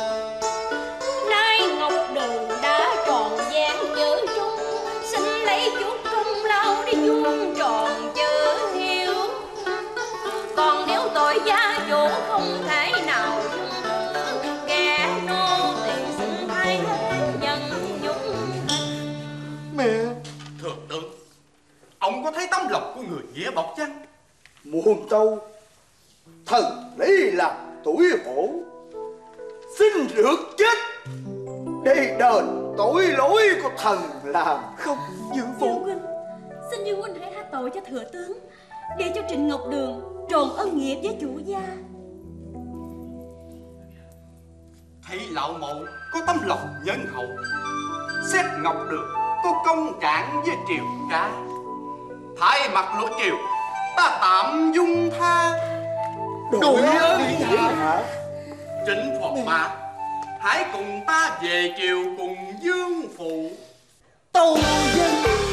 Nay Ngọc Đường đã tròn vẹn chữ trung, xin lấy chút công lao để vuông tròn chữ hiếu. Còn nếu tội gia chủ không thể nào dung thứ, kẻ nô tỳ xin thay thế nhân nhục. Mẹ, Thừa tướng, ông có thấy tấm lòng của người nghĩa bọc chăng? muôn tâu thần lấy làm tuổi hổ, xin rước chết để đền tội lỗi của thần làm không giữ Dương phụ. huynh, xin Dương huynh hãy tha tội cho thừa tướng, để cho Trịnh Ngọc Đường tròn ân nghĩa với chủ gia. Thấy lão mộ có tấm lòng nhân hậu, xét Ngọc Đường có công trạng với triều ca, thay mặt lỗ triều ta tạm dung tha. Đội ơn hả? Trịnh Phật Mã, hãy cùng ta về triều cùng Dương phụ. Tâu dân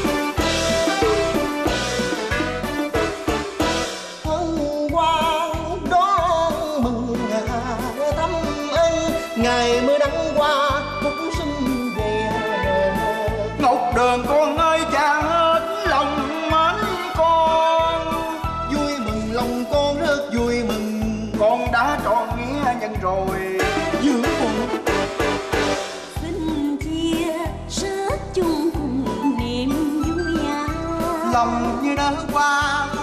hân hoan đón mừng thăm ân, ngày mới đắng qua cũng xin về. Ngọc Đường con ơi, cha hết lòng mến con. Vui mừng lòng con rất vui mừng, Con đã tròn nghĩa nhân rồi. dưỡng phụ Xin chia sớt chung cùng niềm vui nhau. Lòng như nở hoa